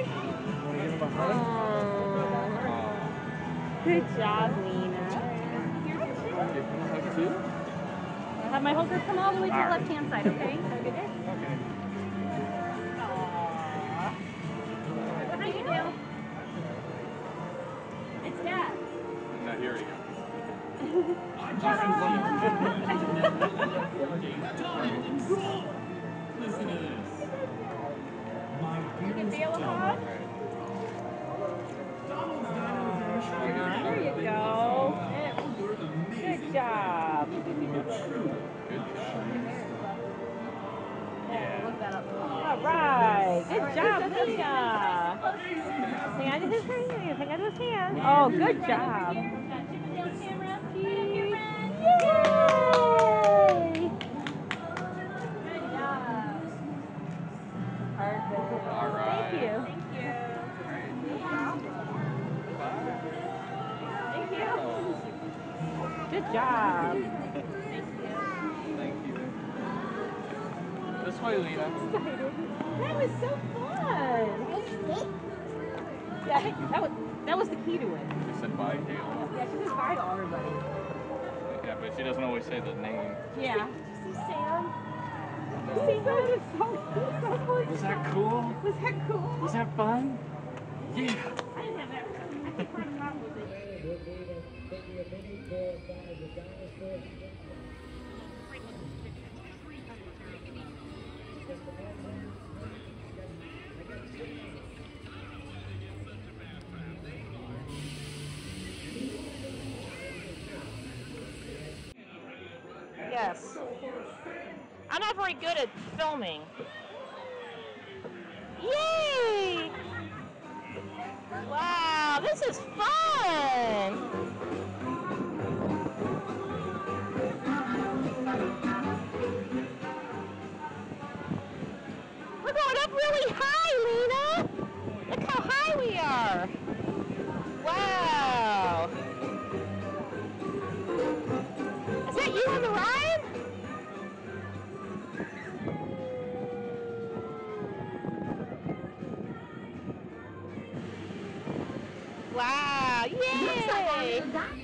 Aww. Good job, Lena. I'll have my hooker come all the way to the left hand side, okay? Have a good day. Aww. Hi, you do. It's Dad. No, here we go. Listen to this. My You can feel a hug? There you go. Good job. All right. Good job, Leah. Hang on to his hand. Hang on to his hand. Oh, good job. Yay! Good job. Perfect. All right. Thank you. Thank you. Thank you. Good job. Thank you. This way, Lena. That was so fun. Yeah, I think that was that was the key to it. She said bye, Kayla. Yeah, she says bye to everybody. Yeah, but she doesn't always say the name. Yeah. See Sam? See that is so, so fun. Was that cool? Was that cool? Was that fun? Yeah. I didn't have that. I think part of the problem was it. very good at filming. Yay! Wow, this is fun! We're going up really high, Lena! Look how high we are! Wow! Is that you on the ride? Wow! Yay!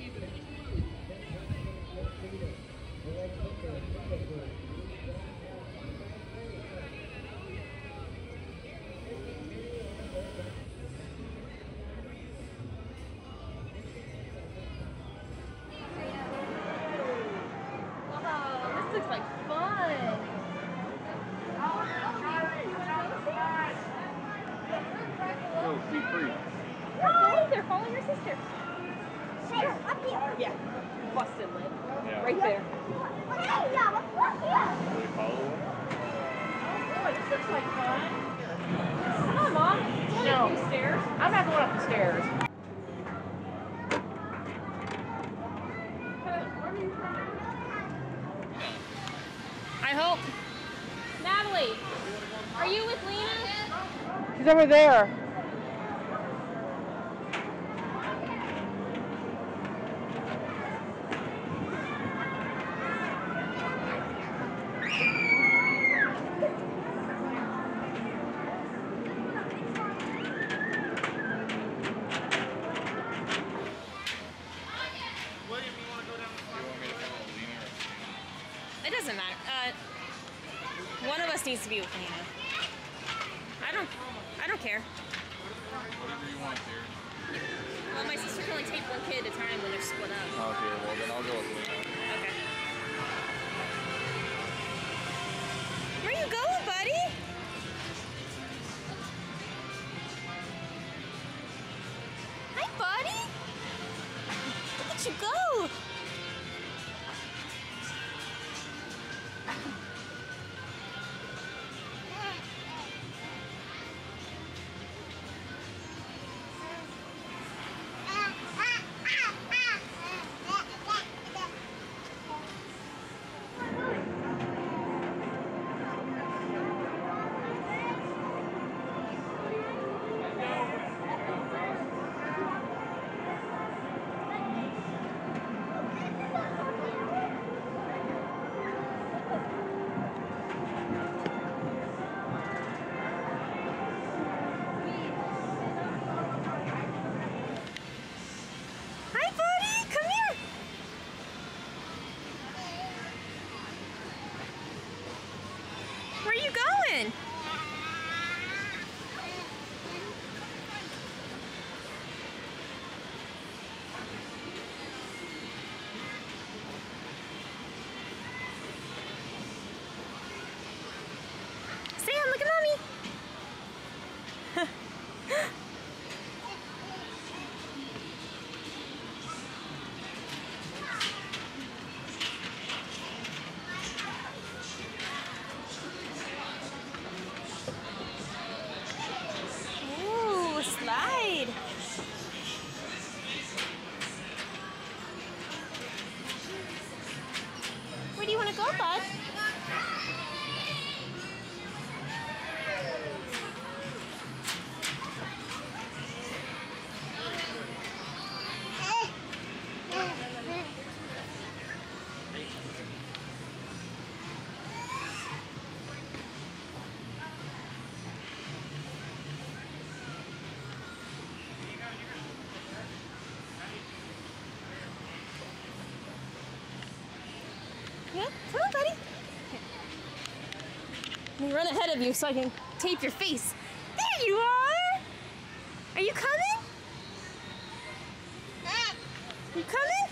Wow, this looks like fun. Go, be free. Oh, they're following your sister. Hey, up here. Yeah. Busted lid. Yeah. Right there. Hey, yeah, look here. Will they follow them? Oh, boy, this looks like fun. Come on, Mom. You want to No. go upstairs? I'm not going up the stairs. I hope. Natalie, are you with Lena? She's over there. It doesn't matter. Uh, one of us needs to be with Lena. I don't. I don't care. Whatever you want, dear. Well, my sister can only take one kid at a time when they're split up. Okay, well then I'll go with Lena. Okay. Where you going, buddy? Hi, buddy. Look at you go. Hi, buddy. Come here. Where are you going? Sam, look at mommy. Ooh, slide. Where do you want to go, bud? Yeah, come on, buddy. Let me run ahead of you so I can tape your face. There you are! Are you coming? You coming?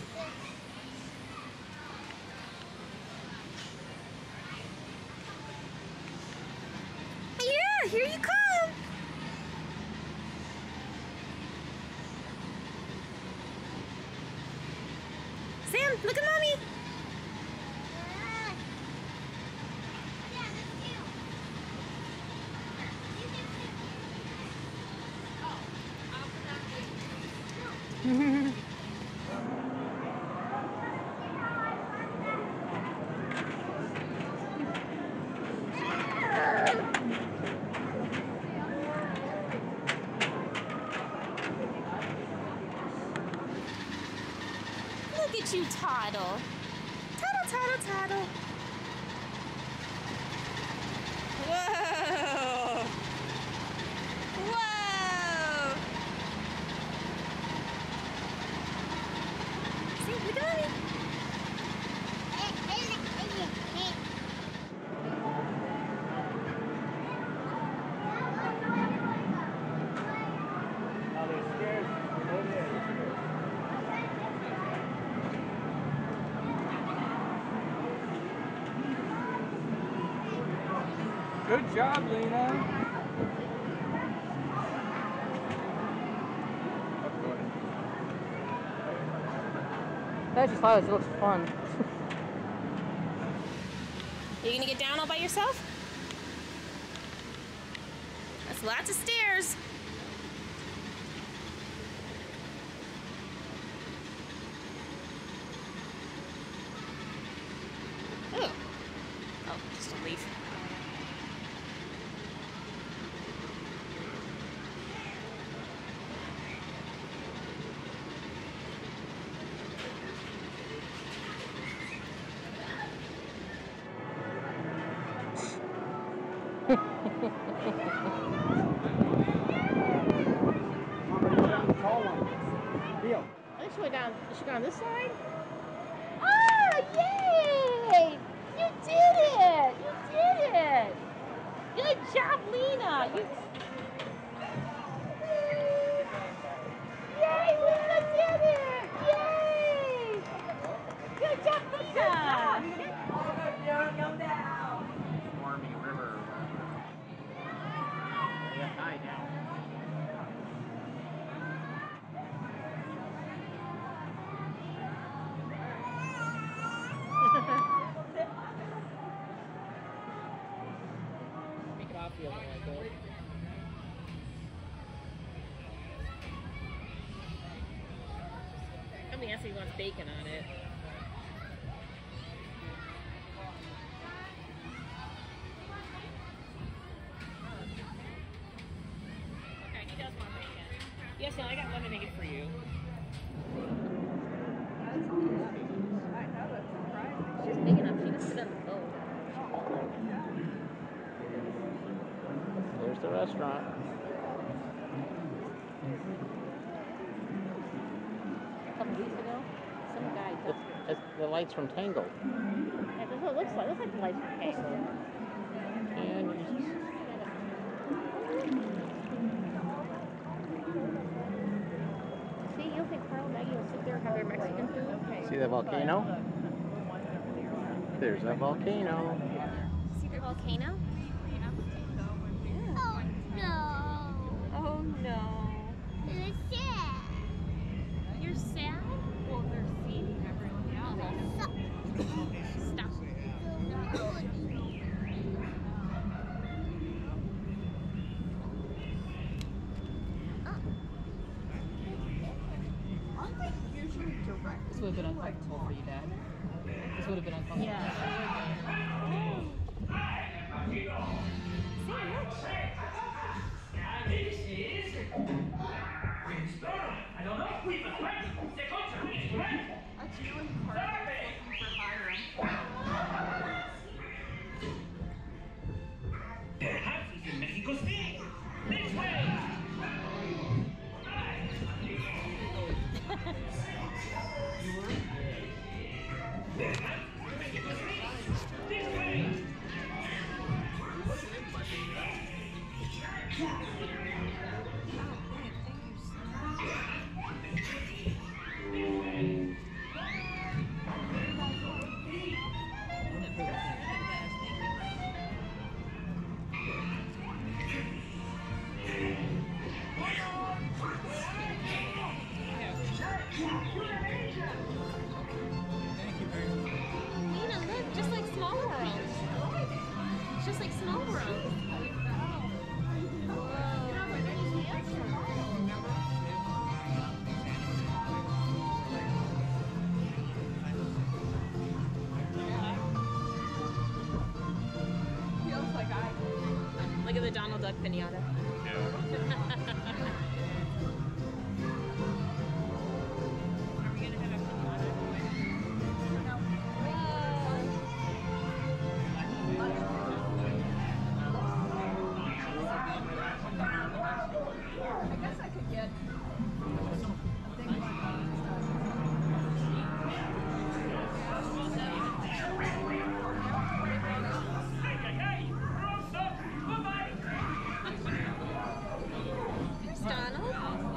Yeah, here you come. Sam, look at mommy. Look at you toddle. Toddle, toddle, toddle. Whoa! Whoa! See, look at me. Oh, there's stairs over there. Good job, Lena. That just thought it looks fun. Are you gonna get down all by yourself? That's lots of stairs. Ooh. Oh, just a leaf. I think she went down. Did she go on this side? Oh, yay! You did it! You did it! Good job, Lena! You... Yay, Lena did it! Yay! Good job, Lena! Stormy river. Way up high now. Make it off the other way, good. Somebody asked if he wants bacon on it. Okay, he does want bacon. Yes, no, I got lemonade for you. She's big enough. She can sit on the boat. There's the restaurant. A couple weeks ago, some guy It's, it's the lights from Tangled. Yeah, that's what it looks like. It looks like the lights from Tangled. And See, you'll think Carl and Maggie will sit there and have their Mexican food? see the volcano? There's a volcano. See the volcano? Oh no. Oh no. It's sad. You're sad? Well, they're seeing everyone else. Stop. This would have been uncomfortable for you, Dad. This would have been uncomfortable. Yeah. I don't know. We must wait. C'est comme ça, oui, c'est right. That's you and Carter looking for Hiram. Perhaps it's in Mexico City. This way. This way. pinata. I guess I could get a big one. There's Donald.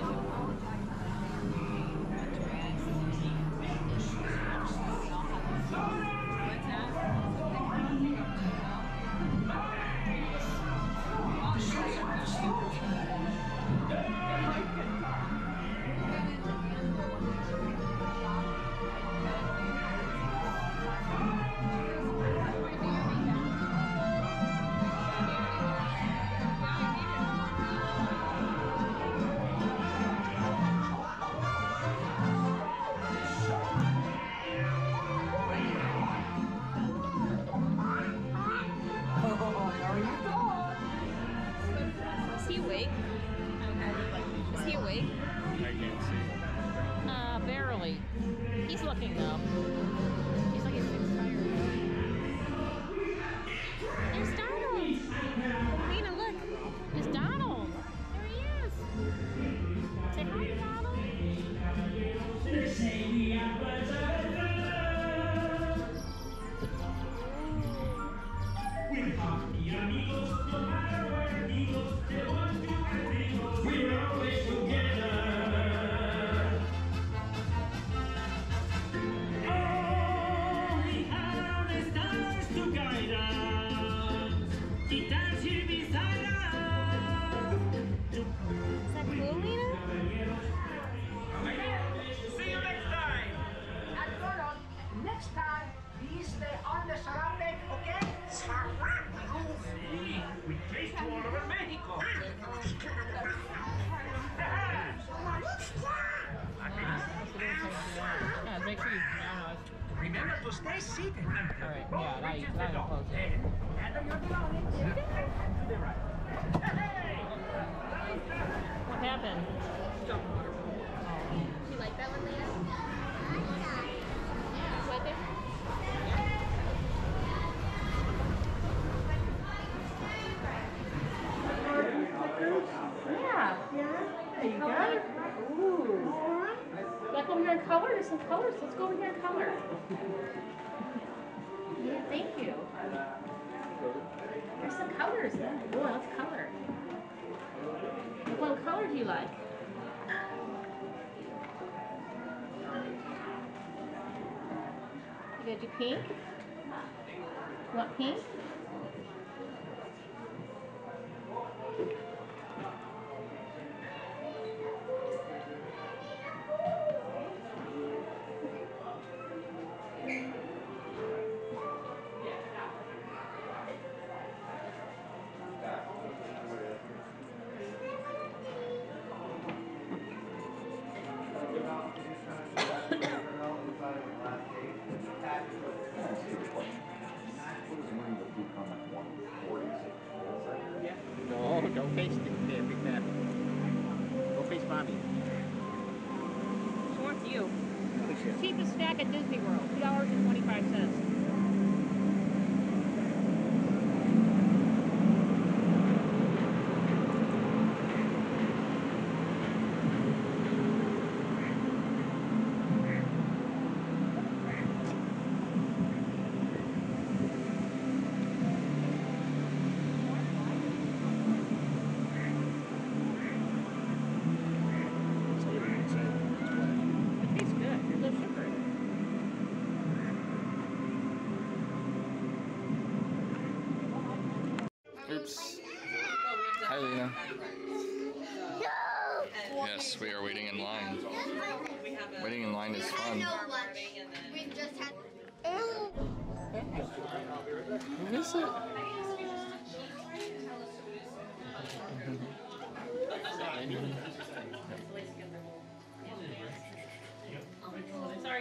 Is he awake? Is he awake? I can't see. Uh, barely. He's looking though. He's like he's expired. There's Donald. Lena, look. It's Donald. There he is. Say hi, Donald. We're always together. All we have is stars to guide us. Titans here beside us. Is that cool, Lena? See you next time. And Donald, next time, please stay on the surrounding, okay? We taste you all over Mexico. Yeah, make sure you. No, no, Remember to stay seated until Alright, the boat yeah, now you- reaches now the you dock. close it. Then handle your belongings to the right. Hey! what happened? You like that one, Lena? With it? Yeah. There you go. Ooh. Like over here in color? There's some colors. Let's go over here in color. Yeah, thank you. There's some colors then. Ooh, let's color. What color do you like? You gonna do pink? You want pink? No, don't face the there, big man. Go face mommy. She wants you. Cheapest snack at Disney World, two dollars and twenty-five cents. It tastes good. There's no sugar in it. Oops. Hi, Lena. Yes, we are waiting in line. Waiting in line is fun. We just had. Who is it? Sorry.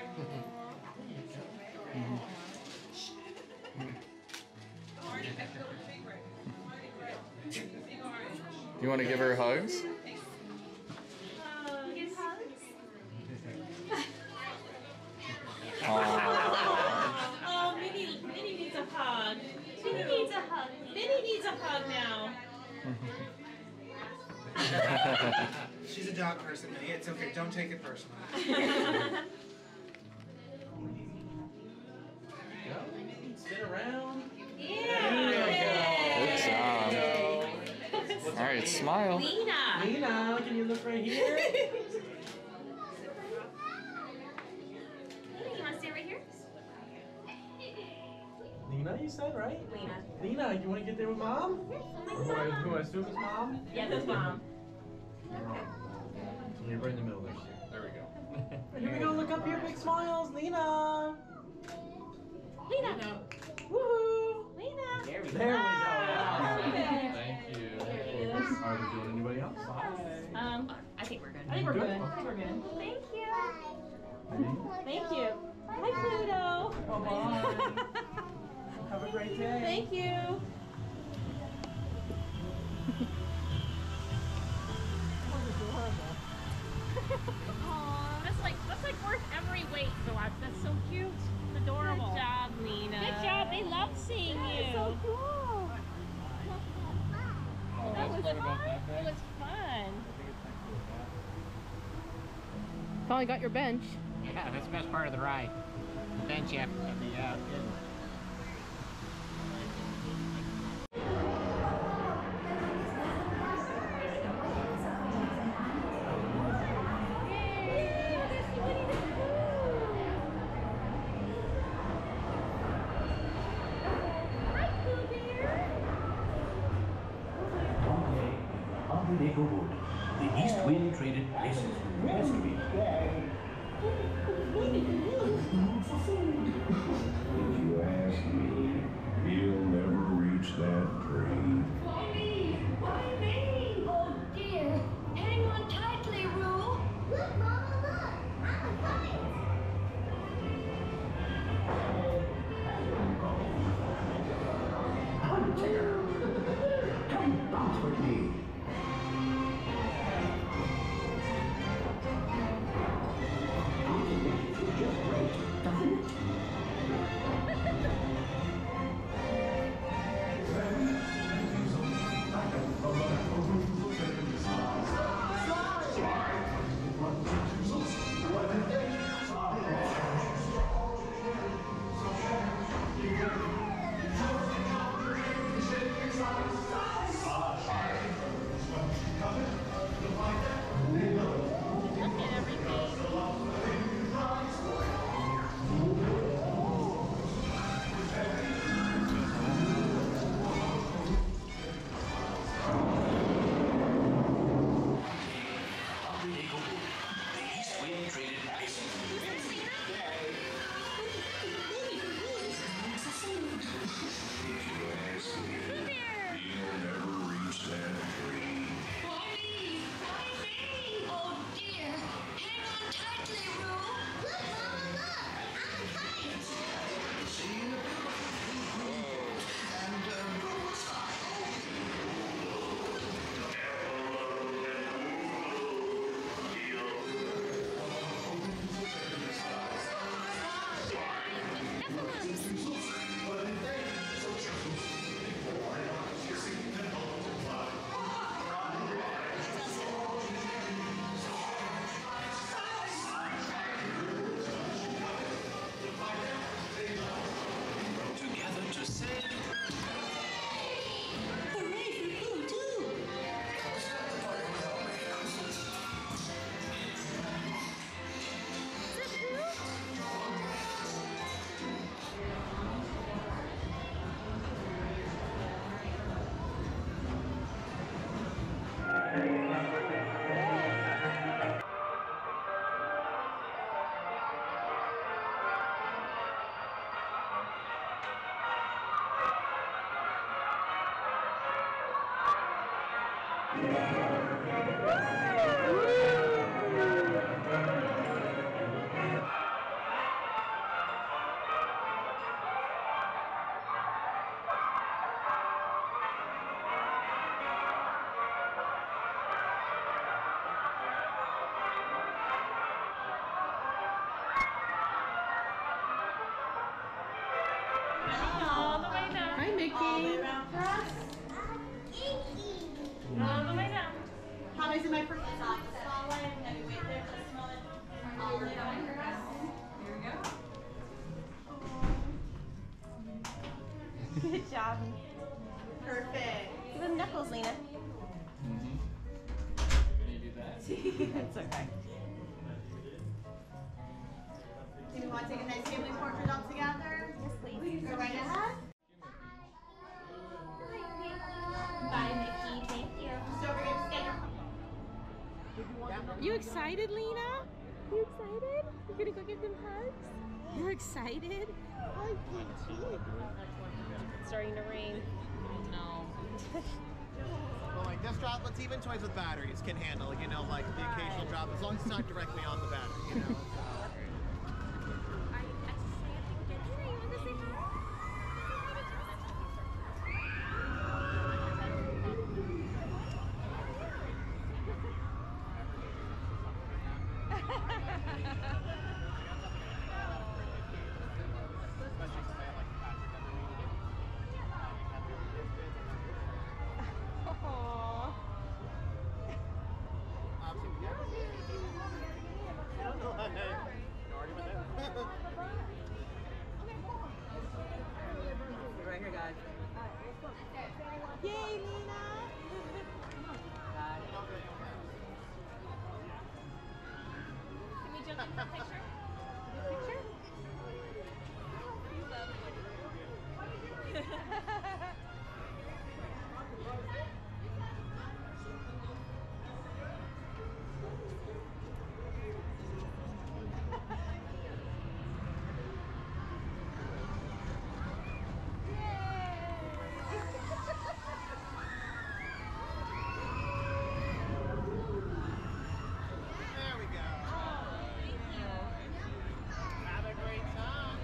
Mhm. You want to give her hugs? Give hugs. Aww. Oh, Minnie, Minnie needs a hug. Minnie needs a hug. Minnie needs a hug now. She's a dog person, Minnie. It's okay. Don't take it personally. Spin around. Good job. All right, smile. Lena. Lena, can you look right here? You want to stay right here? Lena, you said, right? Lena. Lena, you want to get there with mom? Or who I, who I assume is mom? Yeah, that's mom. You're right in the middle there. There we go. Here we go. Look up here. Big smiles. Lena. Lena. Woohoo. Lena. There we go. There we go. Thank you. Are we doing anybody else? Um, I think we're good. I think we're Good. good. I think we're good. Thank you. Thank you. Hi, Pluto. Oh, bye. Have a great day. Thank you. Aw, that's like that's like worth every wait to watch. That's so cute. It's adorable. Good job, Lena. Good job. They love seeing you. So cool. That was fun. It was fun. Finally got your bench. Yeah, that's the best part of the ride. The bench after the uh, Lego Wood. The East Wind traded places with Rescue. If you ask me, he'll never reach that tree. Why me? Why me? Oh dear. Hang on tightly, Roo. Look, Mama, look. I'm a kite. Hunter! Come bounce with me. Just great, doesn't it? size am I for? Small one. Have you wait there for the small one? All the way down. Here we go. Good job. Perfect. Give him knuckles, Lena. Mm-hmm. Can you do that? It's okay. Do we want to take a nice family portrait all together? Yes, please. Go right ahead. Bye, Mickey. Thank you. Just over here, stand. You excited, Lena? You excited? You're gonna go give them hugs? You're excited? I can't see it. It's starting to rain. No. Well, like this drop, let's even toys with batteries can handle, you know, like the occasional drop, as long as it's not directly on the battery, you know. Right here, guys. Yay, Lena! Can we jump in for a picture? Picture? There we go. Have a great time.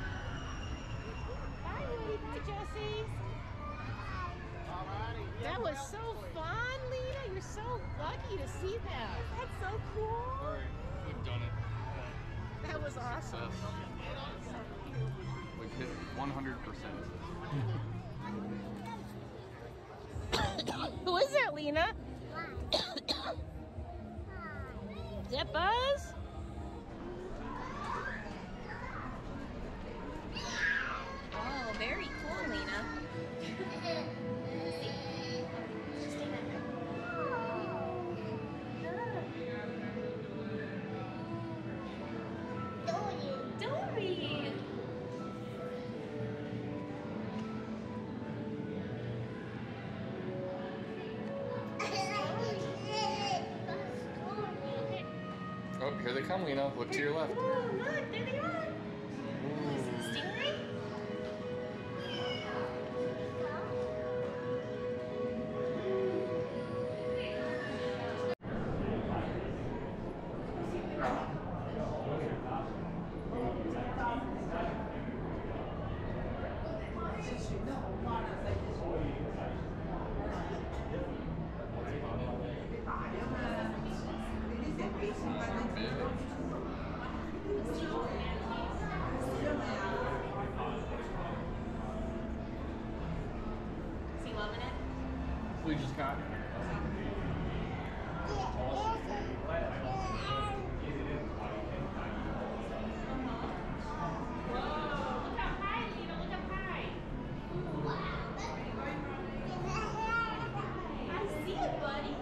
Bye, Lena, Jessie. Alrighty. That was so fun, Lena. You're so lucky to see that. That's so cool. Alright, we've done it. That was awesome. Success. We've hit one hundred percent. Who is that, Lena? Is that Buzz? Oh, very cool, Lena. Dory! Oh, here they come, Lena. Look to your left. Oh, look, there they are. Is it a stingray? Is he loving it? We just got it. Look up high, Lena. Look up high. I see it, buddy.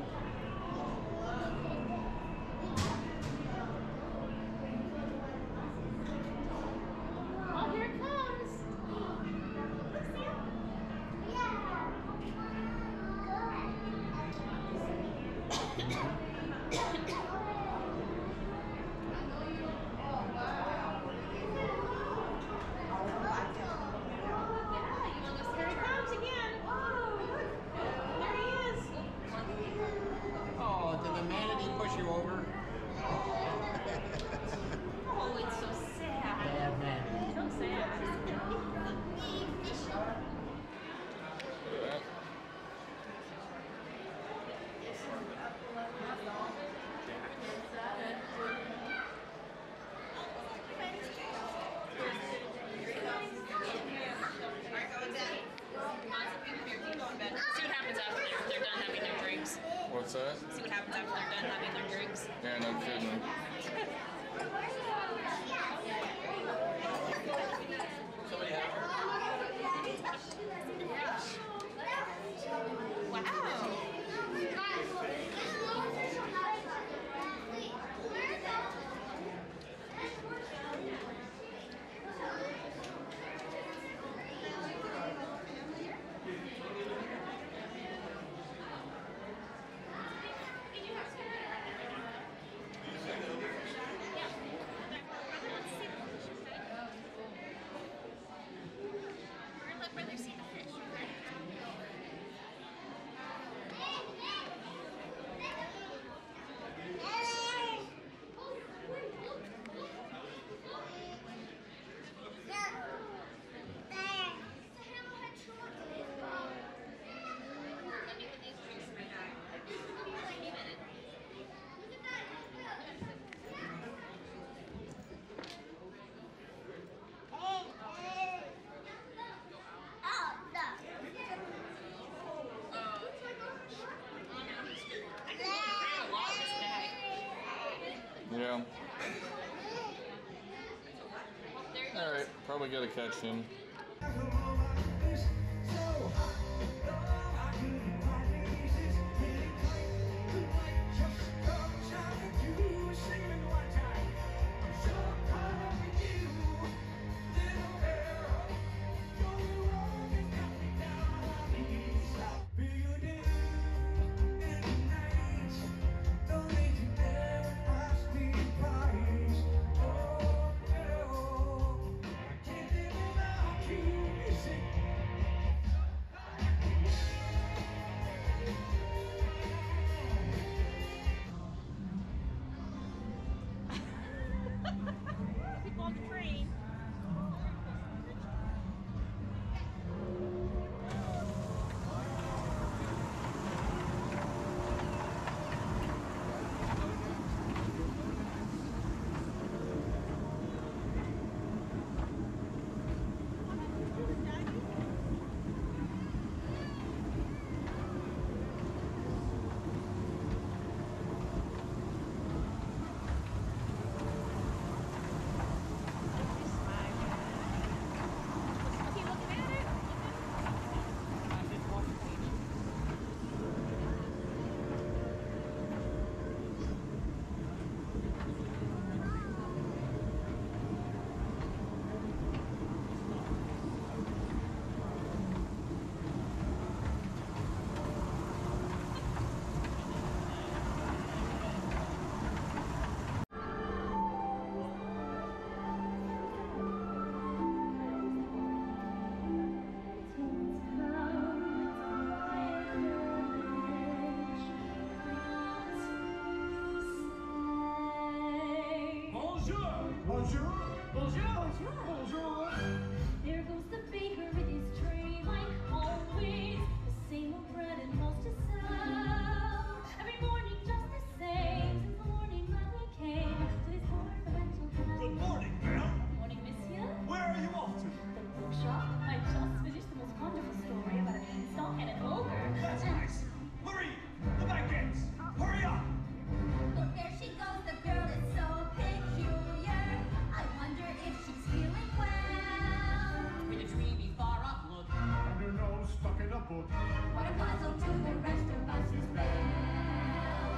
Oh, here it comes. Look, Sam. Yeah. Alright, probably gotta catch him. People on the train. Bonjour! Bonjour! Bonjour! Bonjour! There goes the baker with his tray, like always. The same old bread and most to sell. Every morning just the same, since the morning that we came to this poor provincial town. Good morning, ma'am. Morning, monsieur. Where are you off to? The bookshop. I just finished the most wonderful story about a beanstalk and an ogre. That's nice. Marie, the baguettes. Hurry up! Look, there she goes. The girl is so peculiar. I wonder if she's feeling well. With a dreamy, far-off look. And her nose stuck in a book. What a puzzle to the rest of us as well.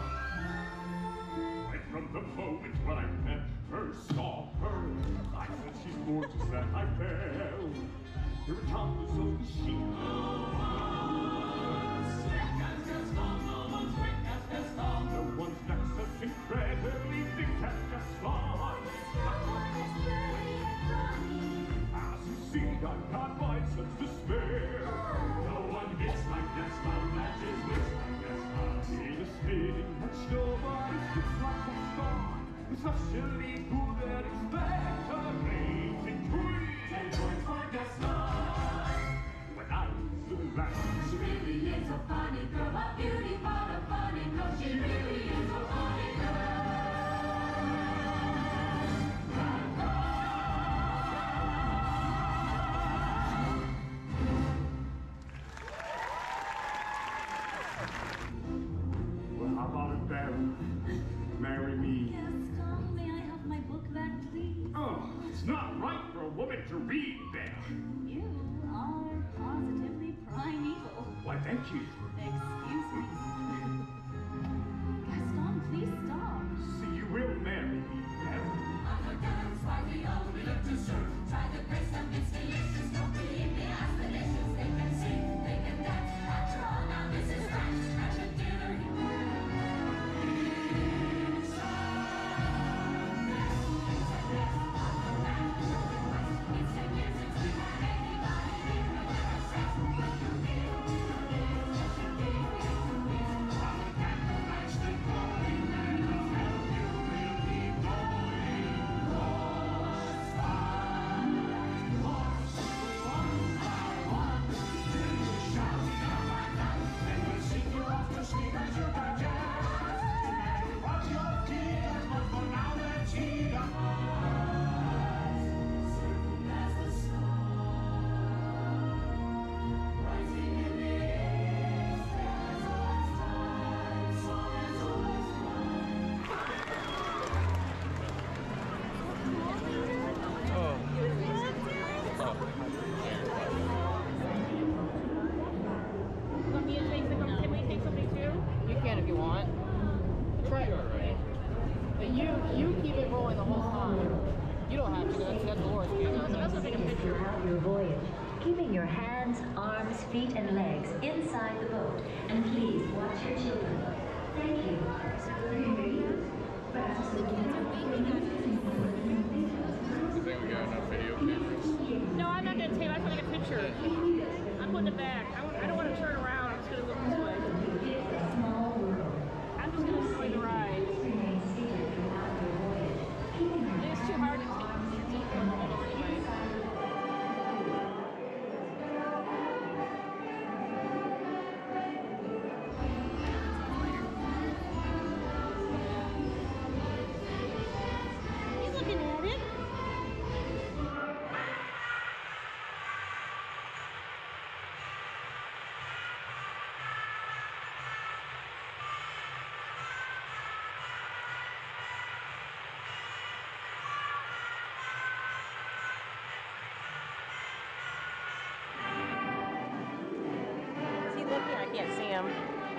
Right from the moment when I met her, saw her, I said she's gorgeous and I fell. Regardless of the sheep. No one's next as incredibly thick as Gaston. As you see, I've got my sense to spare. No one hits like Gaston, matches lips like Gaston. In a spitting match, nobody sticks like Gaston. Especially good and expect amazing tweets. Ten points for Gaston. When I was a lad, she really is a funny girl, a beauty for a funny girl. She really is a funny girl. Well, how about it, Belle? Marry me. Gaston, may I have my book back, please? Oh, it's not right for a woman to read, Belle. You are positively primeval. Why, thank you. Excuse me. Gaston, please stop. So you will marry me, Belle? Other girls, why we only look to serve. Try the grace of Miss Delicious. Don't believe me, ask the dishes. They can sing, they can dance. After all, now this is France. At your dinner, you it's ten years since we had anybody here who never said what you feel. Oh, rolling the whole time. You don't have to. That's, that's Laura's camera. So that's a big picture. Throughout your voyage, keeping your hands, arms, feet, and legs inside the boat. And please watch your children. Thank you. You think we got enough video cameras? No, I'm not going to tape. I just want to take a picture. I'm putting it back. I, want, I don't want to turn around. I'm just going to look this way. I'm just going to enjoy the ride. It's too hard to take. It's too hard anyway. He's looking at it. Is he looking? I can't see him.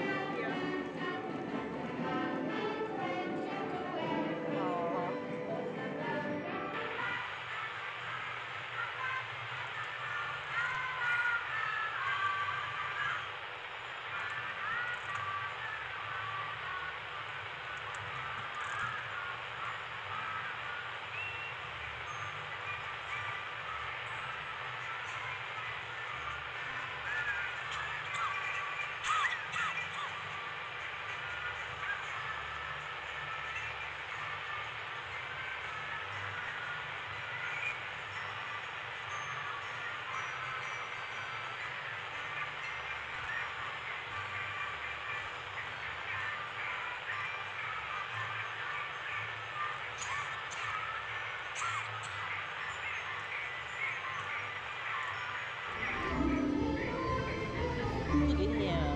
Look at him.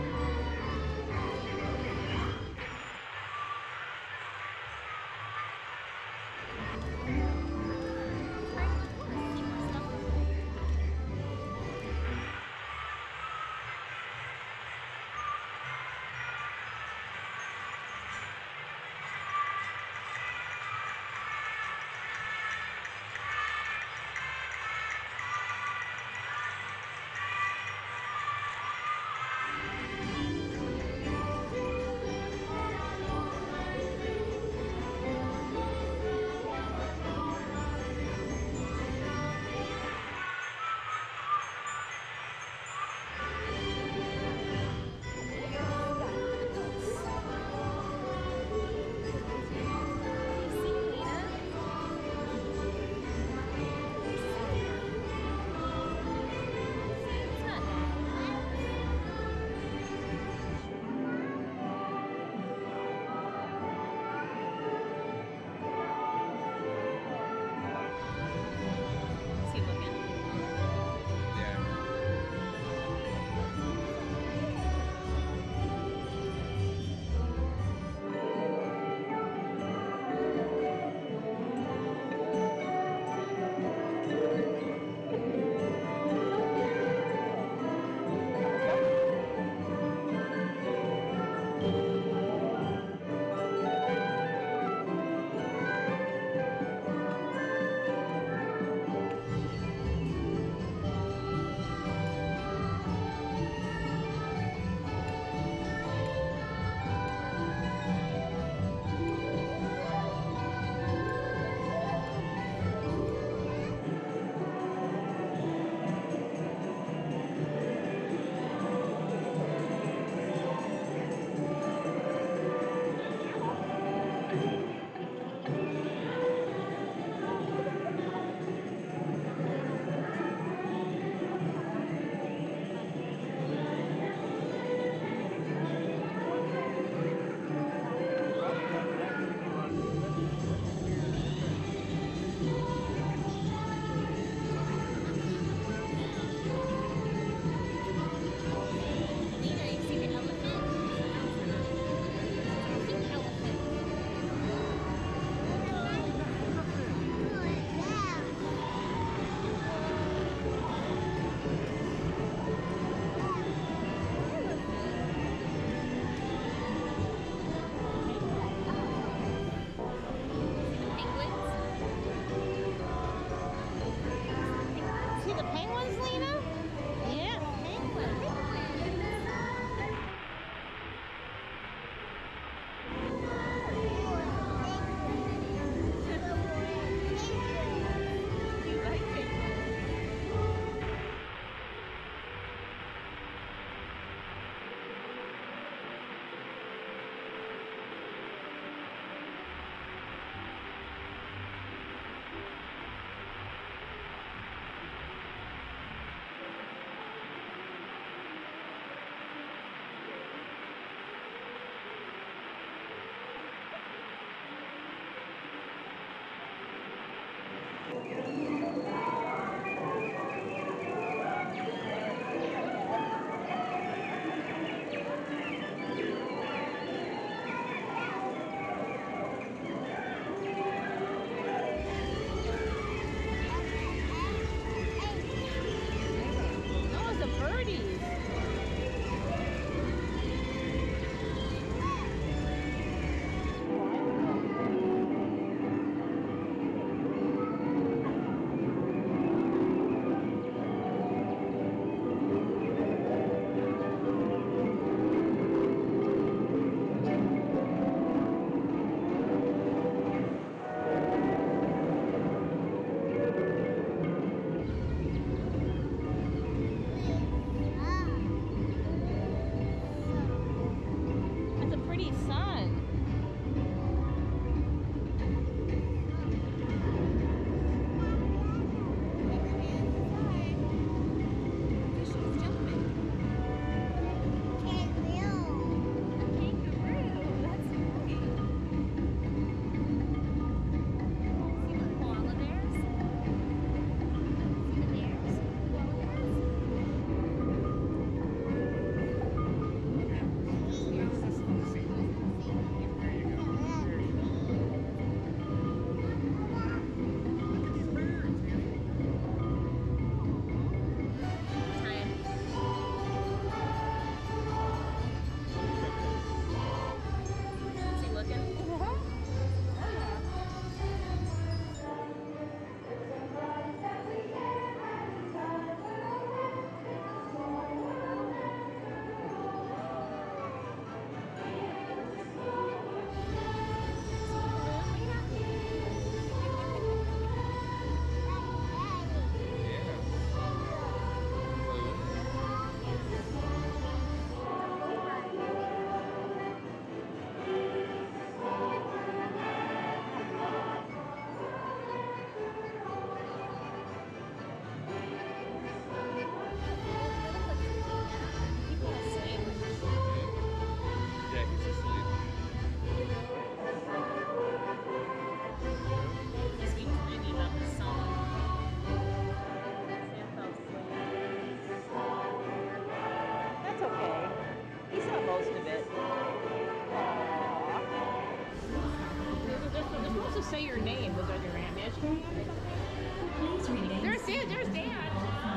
just say your name. Was there your magic? There's Dad. There's Dad.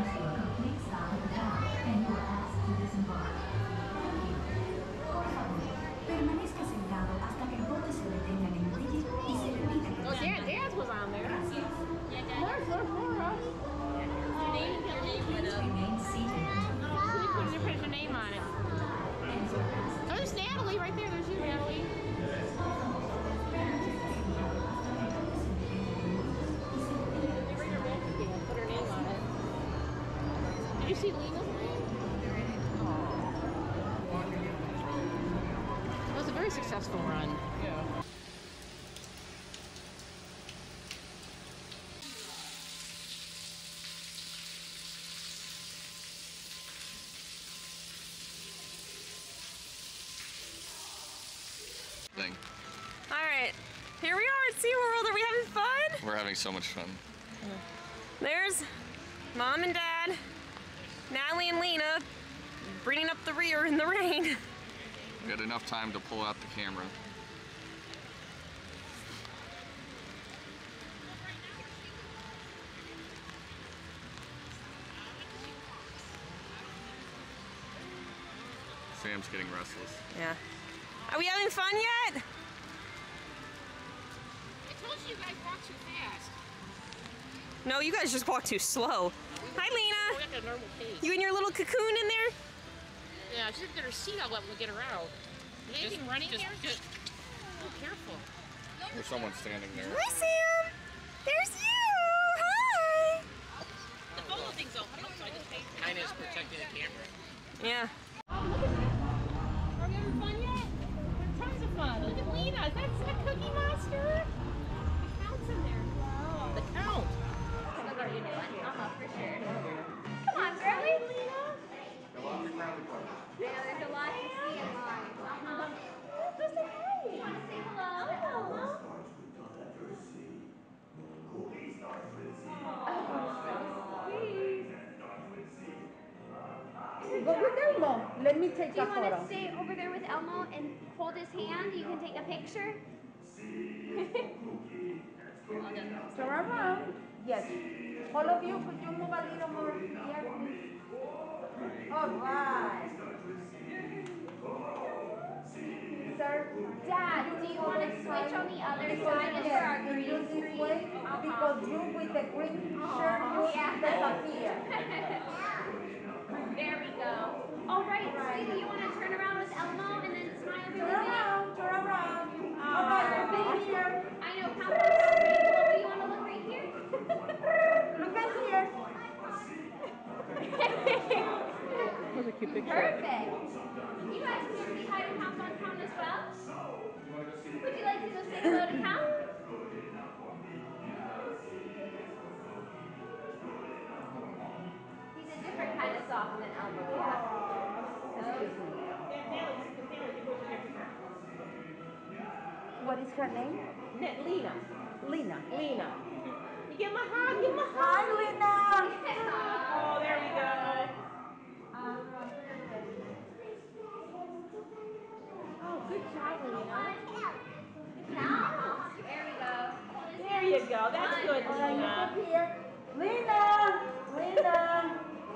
Permanezca sentado hasta que el bote se detenga en el muelle y se le pida que Oh, Dad. Dad's was on there. There's There's Laura. Your name, your name went up. remain seated. Oh, you put your, put your name on it. Oh, there's Natalie right there. There's you, Natalie. Bring her back again. Put her name on it. Did you see Lena's name? It was a very successful run. Yeah. Thing. All right, here we are at SeaWorld. Are we having fun? We're having so much fun. There's Mom and Dad, Natalie and Lena, bringing up the rear in the rain. We had enough time to pull out the camera. Sam's getting restless. Yeah. Are we having fun yet? I told you you guys walk too fast. No, you guys just walk too slow. Hi, Lena. We're at a normal pace. You in your little cocoon in there? Yeah, she's gonna get her seat all wet when we get her out. Is anything running here? Just, oh, careful. There's someone standing there. Hi, Sam. There's you. Hi. The photo thing's open up, so I just paid. Mine is protecting the camera. Yeah. Oh, look at that. Are we having fun yet? We're tons of fun. Look at Lena. That's the Cookie Monster. The count's in there. Wow. The count. I'm up for sure. Come on, girlie. Yeah, there's a lot to see in line. Uh-huh. Just say hi. You want to say hello? Go with Elmo. Let me take Do a you want photo. to stay over there with Elmo and hold his hand? You can take a picture. Turn around. Yes. All of you, could you move a little more here, please? All right. Sir, Dad, do you want to switch on the other because side and for yes, our you green use this screen? way because you with the green shirt, you disappear. There we go. All right, sweetie, you want to turn around with Elmo and then smile really Turn big? around, turn around. Oh, All right, look here. I know, pound, pound, pound, rainbow. Do you want to look right here? Look at here. That was a cute picture. Perfect. You guys can say hi to Pound Pound Pound as well. Would you like to go say hello to Pound? He's a different kind of soft than Elmo. What is her name? Ne- Lena. Lena. Lena. You give him a hug. Give him a hug. Hi, Lena. Oh, there we go. Oh, good job, Lena. There we go. There you go. That's good, All right, Lena. look here. Lena. Lena.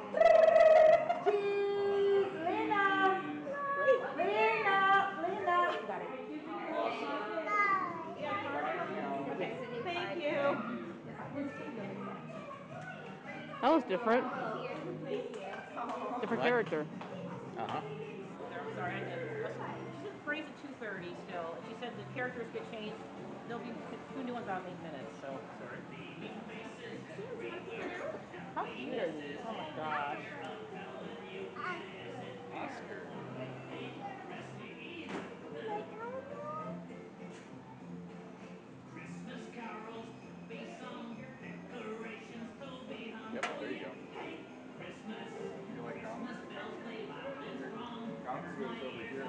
Cheese. Lena. Lena. Lena. Got it. Thank you. That was different. Different What? character. Uh-huh. I'm sorry, I did. She's at Parades at two thirty still. She said the characters get changed. There'll be two new ones about eight minutes, so. How cute are these? Oh my gosh. Oscar. Yep, there you go. You like Congress? Congress goes over here.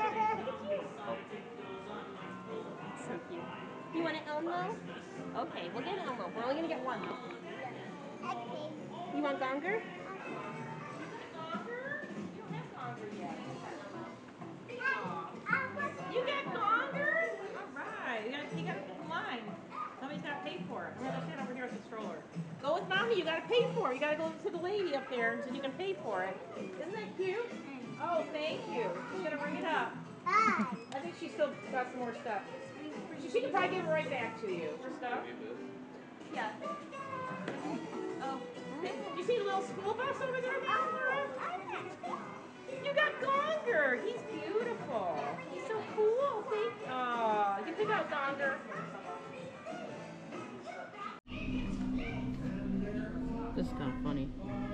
So cute. You want an Elmo? Okay, we'll get an Elmo. We're only gonna get one though. You want Gonger? You got Gonger? All right. You got you got a line. I'm gonna stand over here with the stroller. Go with mommy. You gotta pay for it. You gotta go to the lady up there so you can pay for it. Isn't that cute? Oh, thank you. She's gonna bring it up. I think she's still got some more stuff. She, she can probably give it right back to you. For stuff. Yeah. Oh. You see the little school bus over there, Laura? You got Gonger. He's beautiful. He's so cool. Thank you. Aw, you can pick out Gonger. This is kind of funny.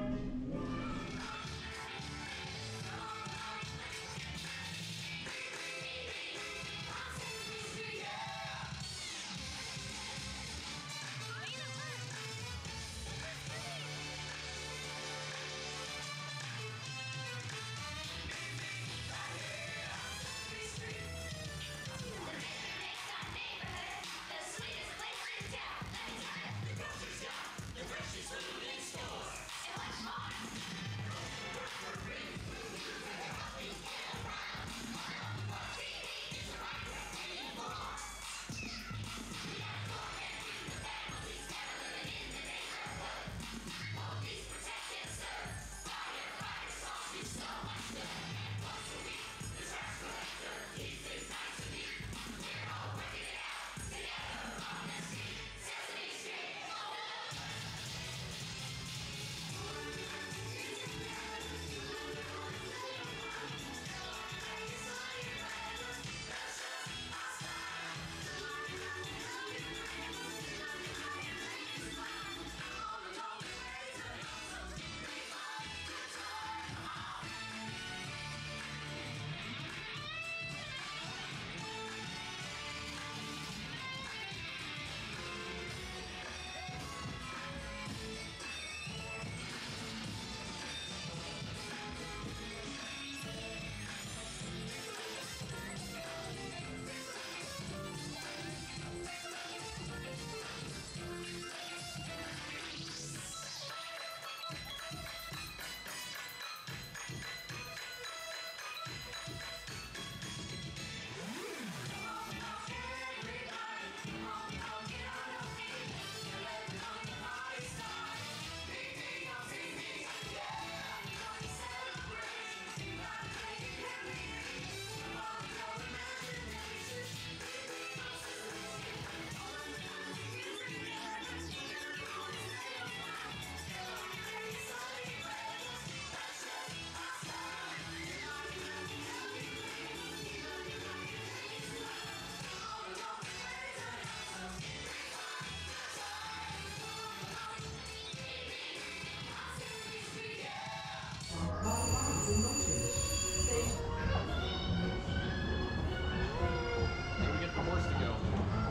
Where we get the horse to go?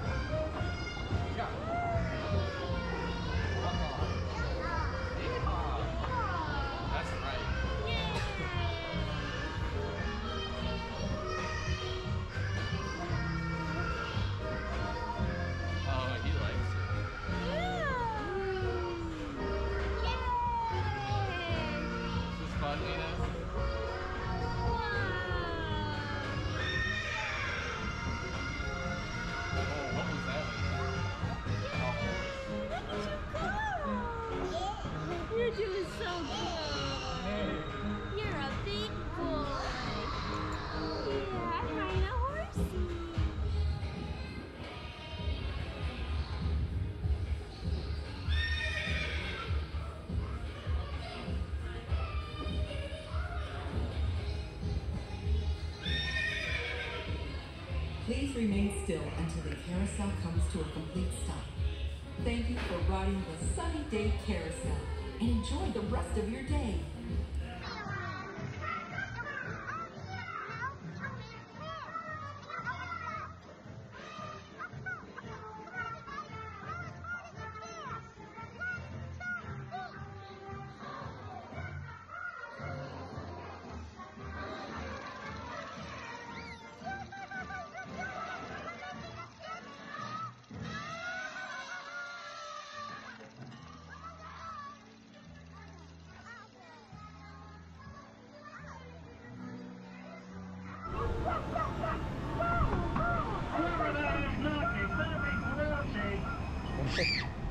Yeah. That's right. Oh, he likes it. Is this fun, Nina? You're doing so good. You're a big boy. Yeah, I'm riding a horsey. Please remain still until the carousel comes to a complete stop. Thank you for riding the Sunny Day Carousel and enjoy the rest of your day. Whoever that is knocking better be crouching.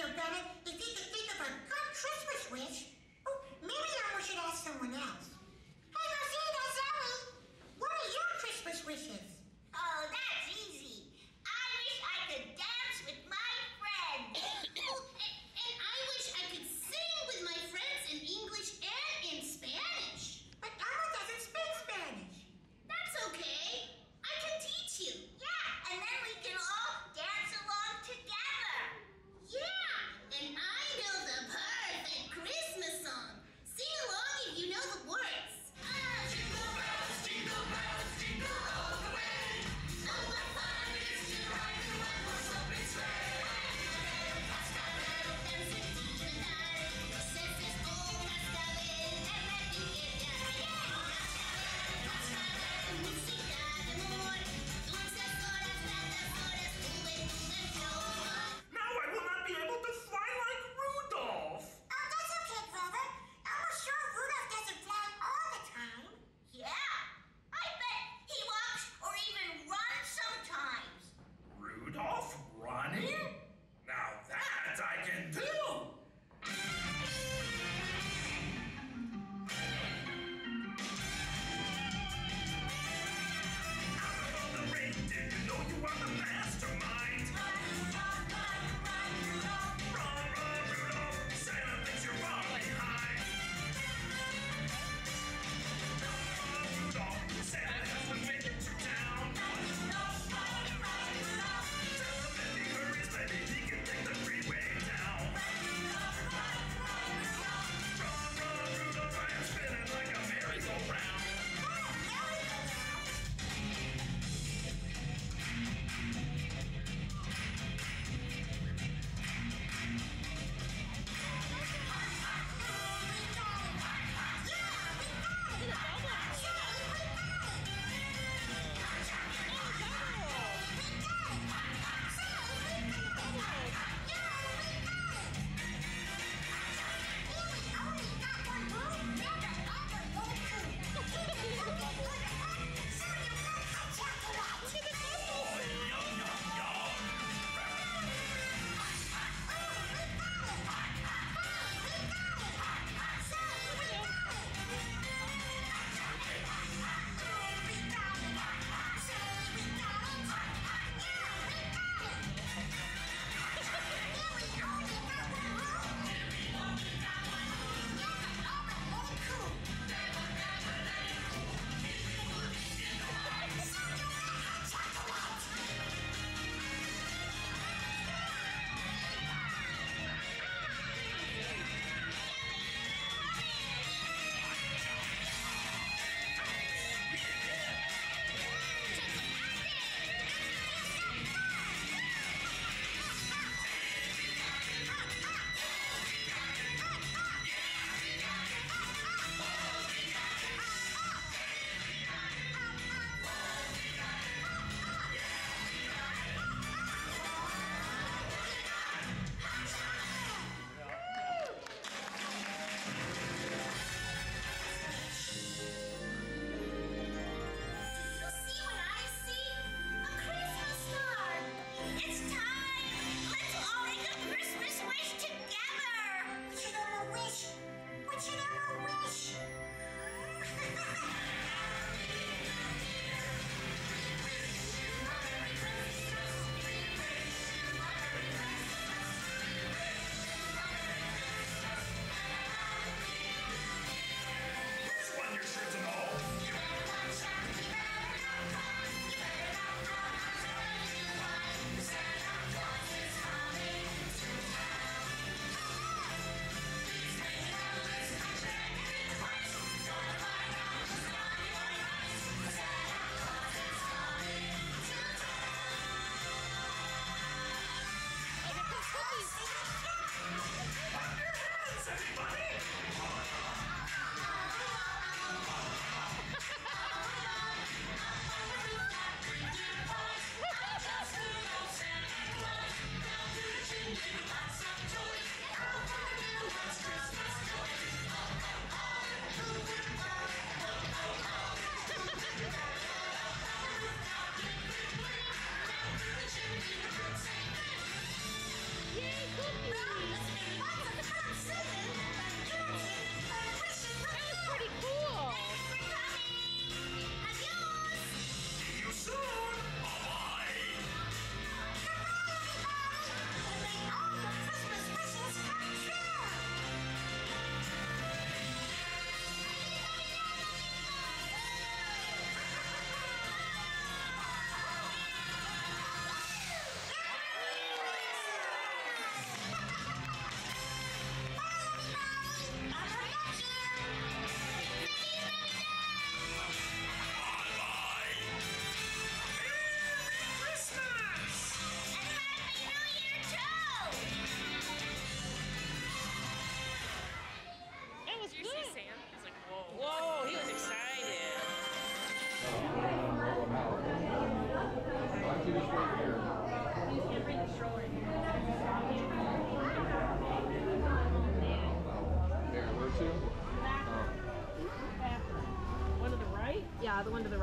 Mister Bennett, if you could think of a good Christmas wish. Oh, maybe Elmo should ask someone else. Hey, Rosita, Zoe, what are your Christmas wishes? Oh, that's easy. I wish I could dance with my friends. Oh, and, and I wish I could sing with my friends in English and in Spanish. But Elmo doesn't speak Spanish. That's okay. I can teach you. Yeah, and then we can all dance along together. Yeah, and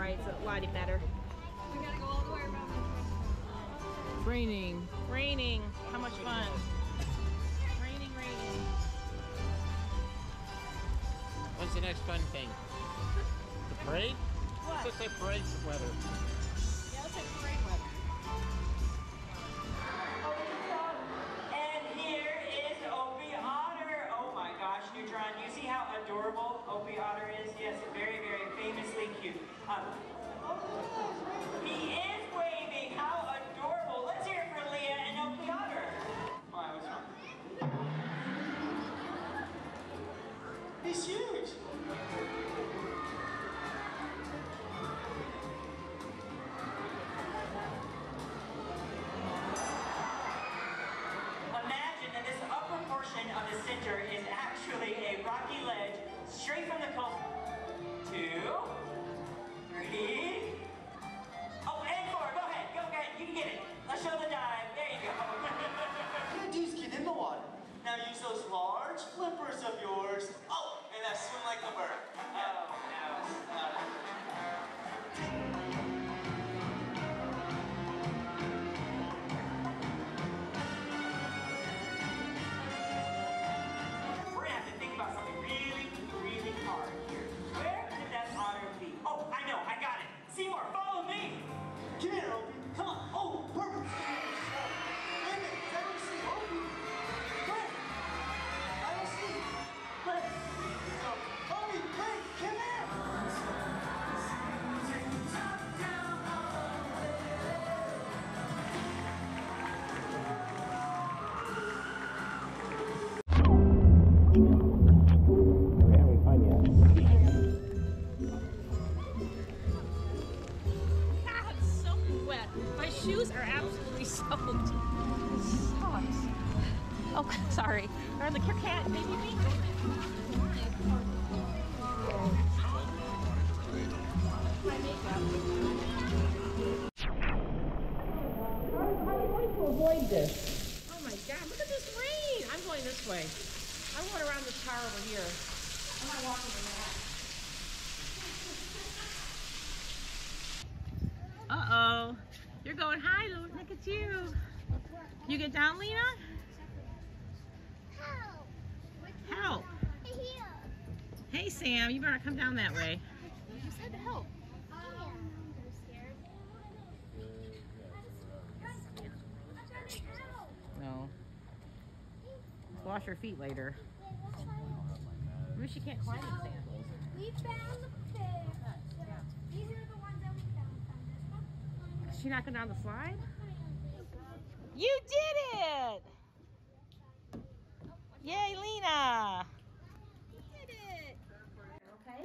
bright, so it lighting better. We gotta go all the way around. It's raining. Raining. How much fun. Raining, raining. What's the next fun thing? The parade? What? Let's say parade weather. Yeah, let's take parade weather. And here is Opie Otter. Oh my gosh, Neutron, you see how adorable Opie Otter is? Yes, very, very famously cute. Um, he is waving. How adorable. Let's hear it for Leah and Opie Otter. Oh, I was wrong. He's huge. Imagine that this upper portion of the center is actually a rocky ledge straight from the coast. Two, three, oh, and four. Go ahead, go ahead. You can get it. Let's show the dive. There you go. Dudes, get in the water. Now use those large flippers of yours. Oh, and now swim like a bird. Oh, now, uh, we're gonna have to think about something really, really hard here. Where could that otter be? Oh, I know, I got it. Seymour, follow me. Come here, Opie. Come on. Oh, perfect. Wait a minute, I don't see Opie. Where? I don't see. Where? So, Opie, wait, come here. Ah, it's so wet. My shoes are absolutely soaked. It sucks. Oh, sorry. Are the cat baby me? My makeup. How are you going to avoid this? Oh my God, look at this rain. I'm going this way. I'm going around this car over here. I'm not walking in that. Uh-oh. You're going high, look look at you. You get down, Lena? Help! Help. Here. Hey, Sam, you better come down that way. You said to help. Yeah. I'm scared. No. Wash your feet later. Maybe she can't climb in sandals. We found the fish. These are the ones that we found. Found this one. Is she not going down the slide? You did it! Yay, Lena! You did it. Okay.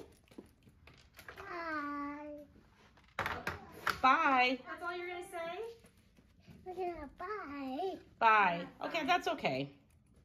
Bye. Bye. That's all you're gonna say? We're gonna bye. Bye. Okay, that's okay.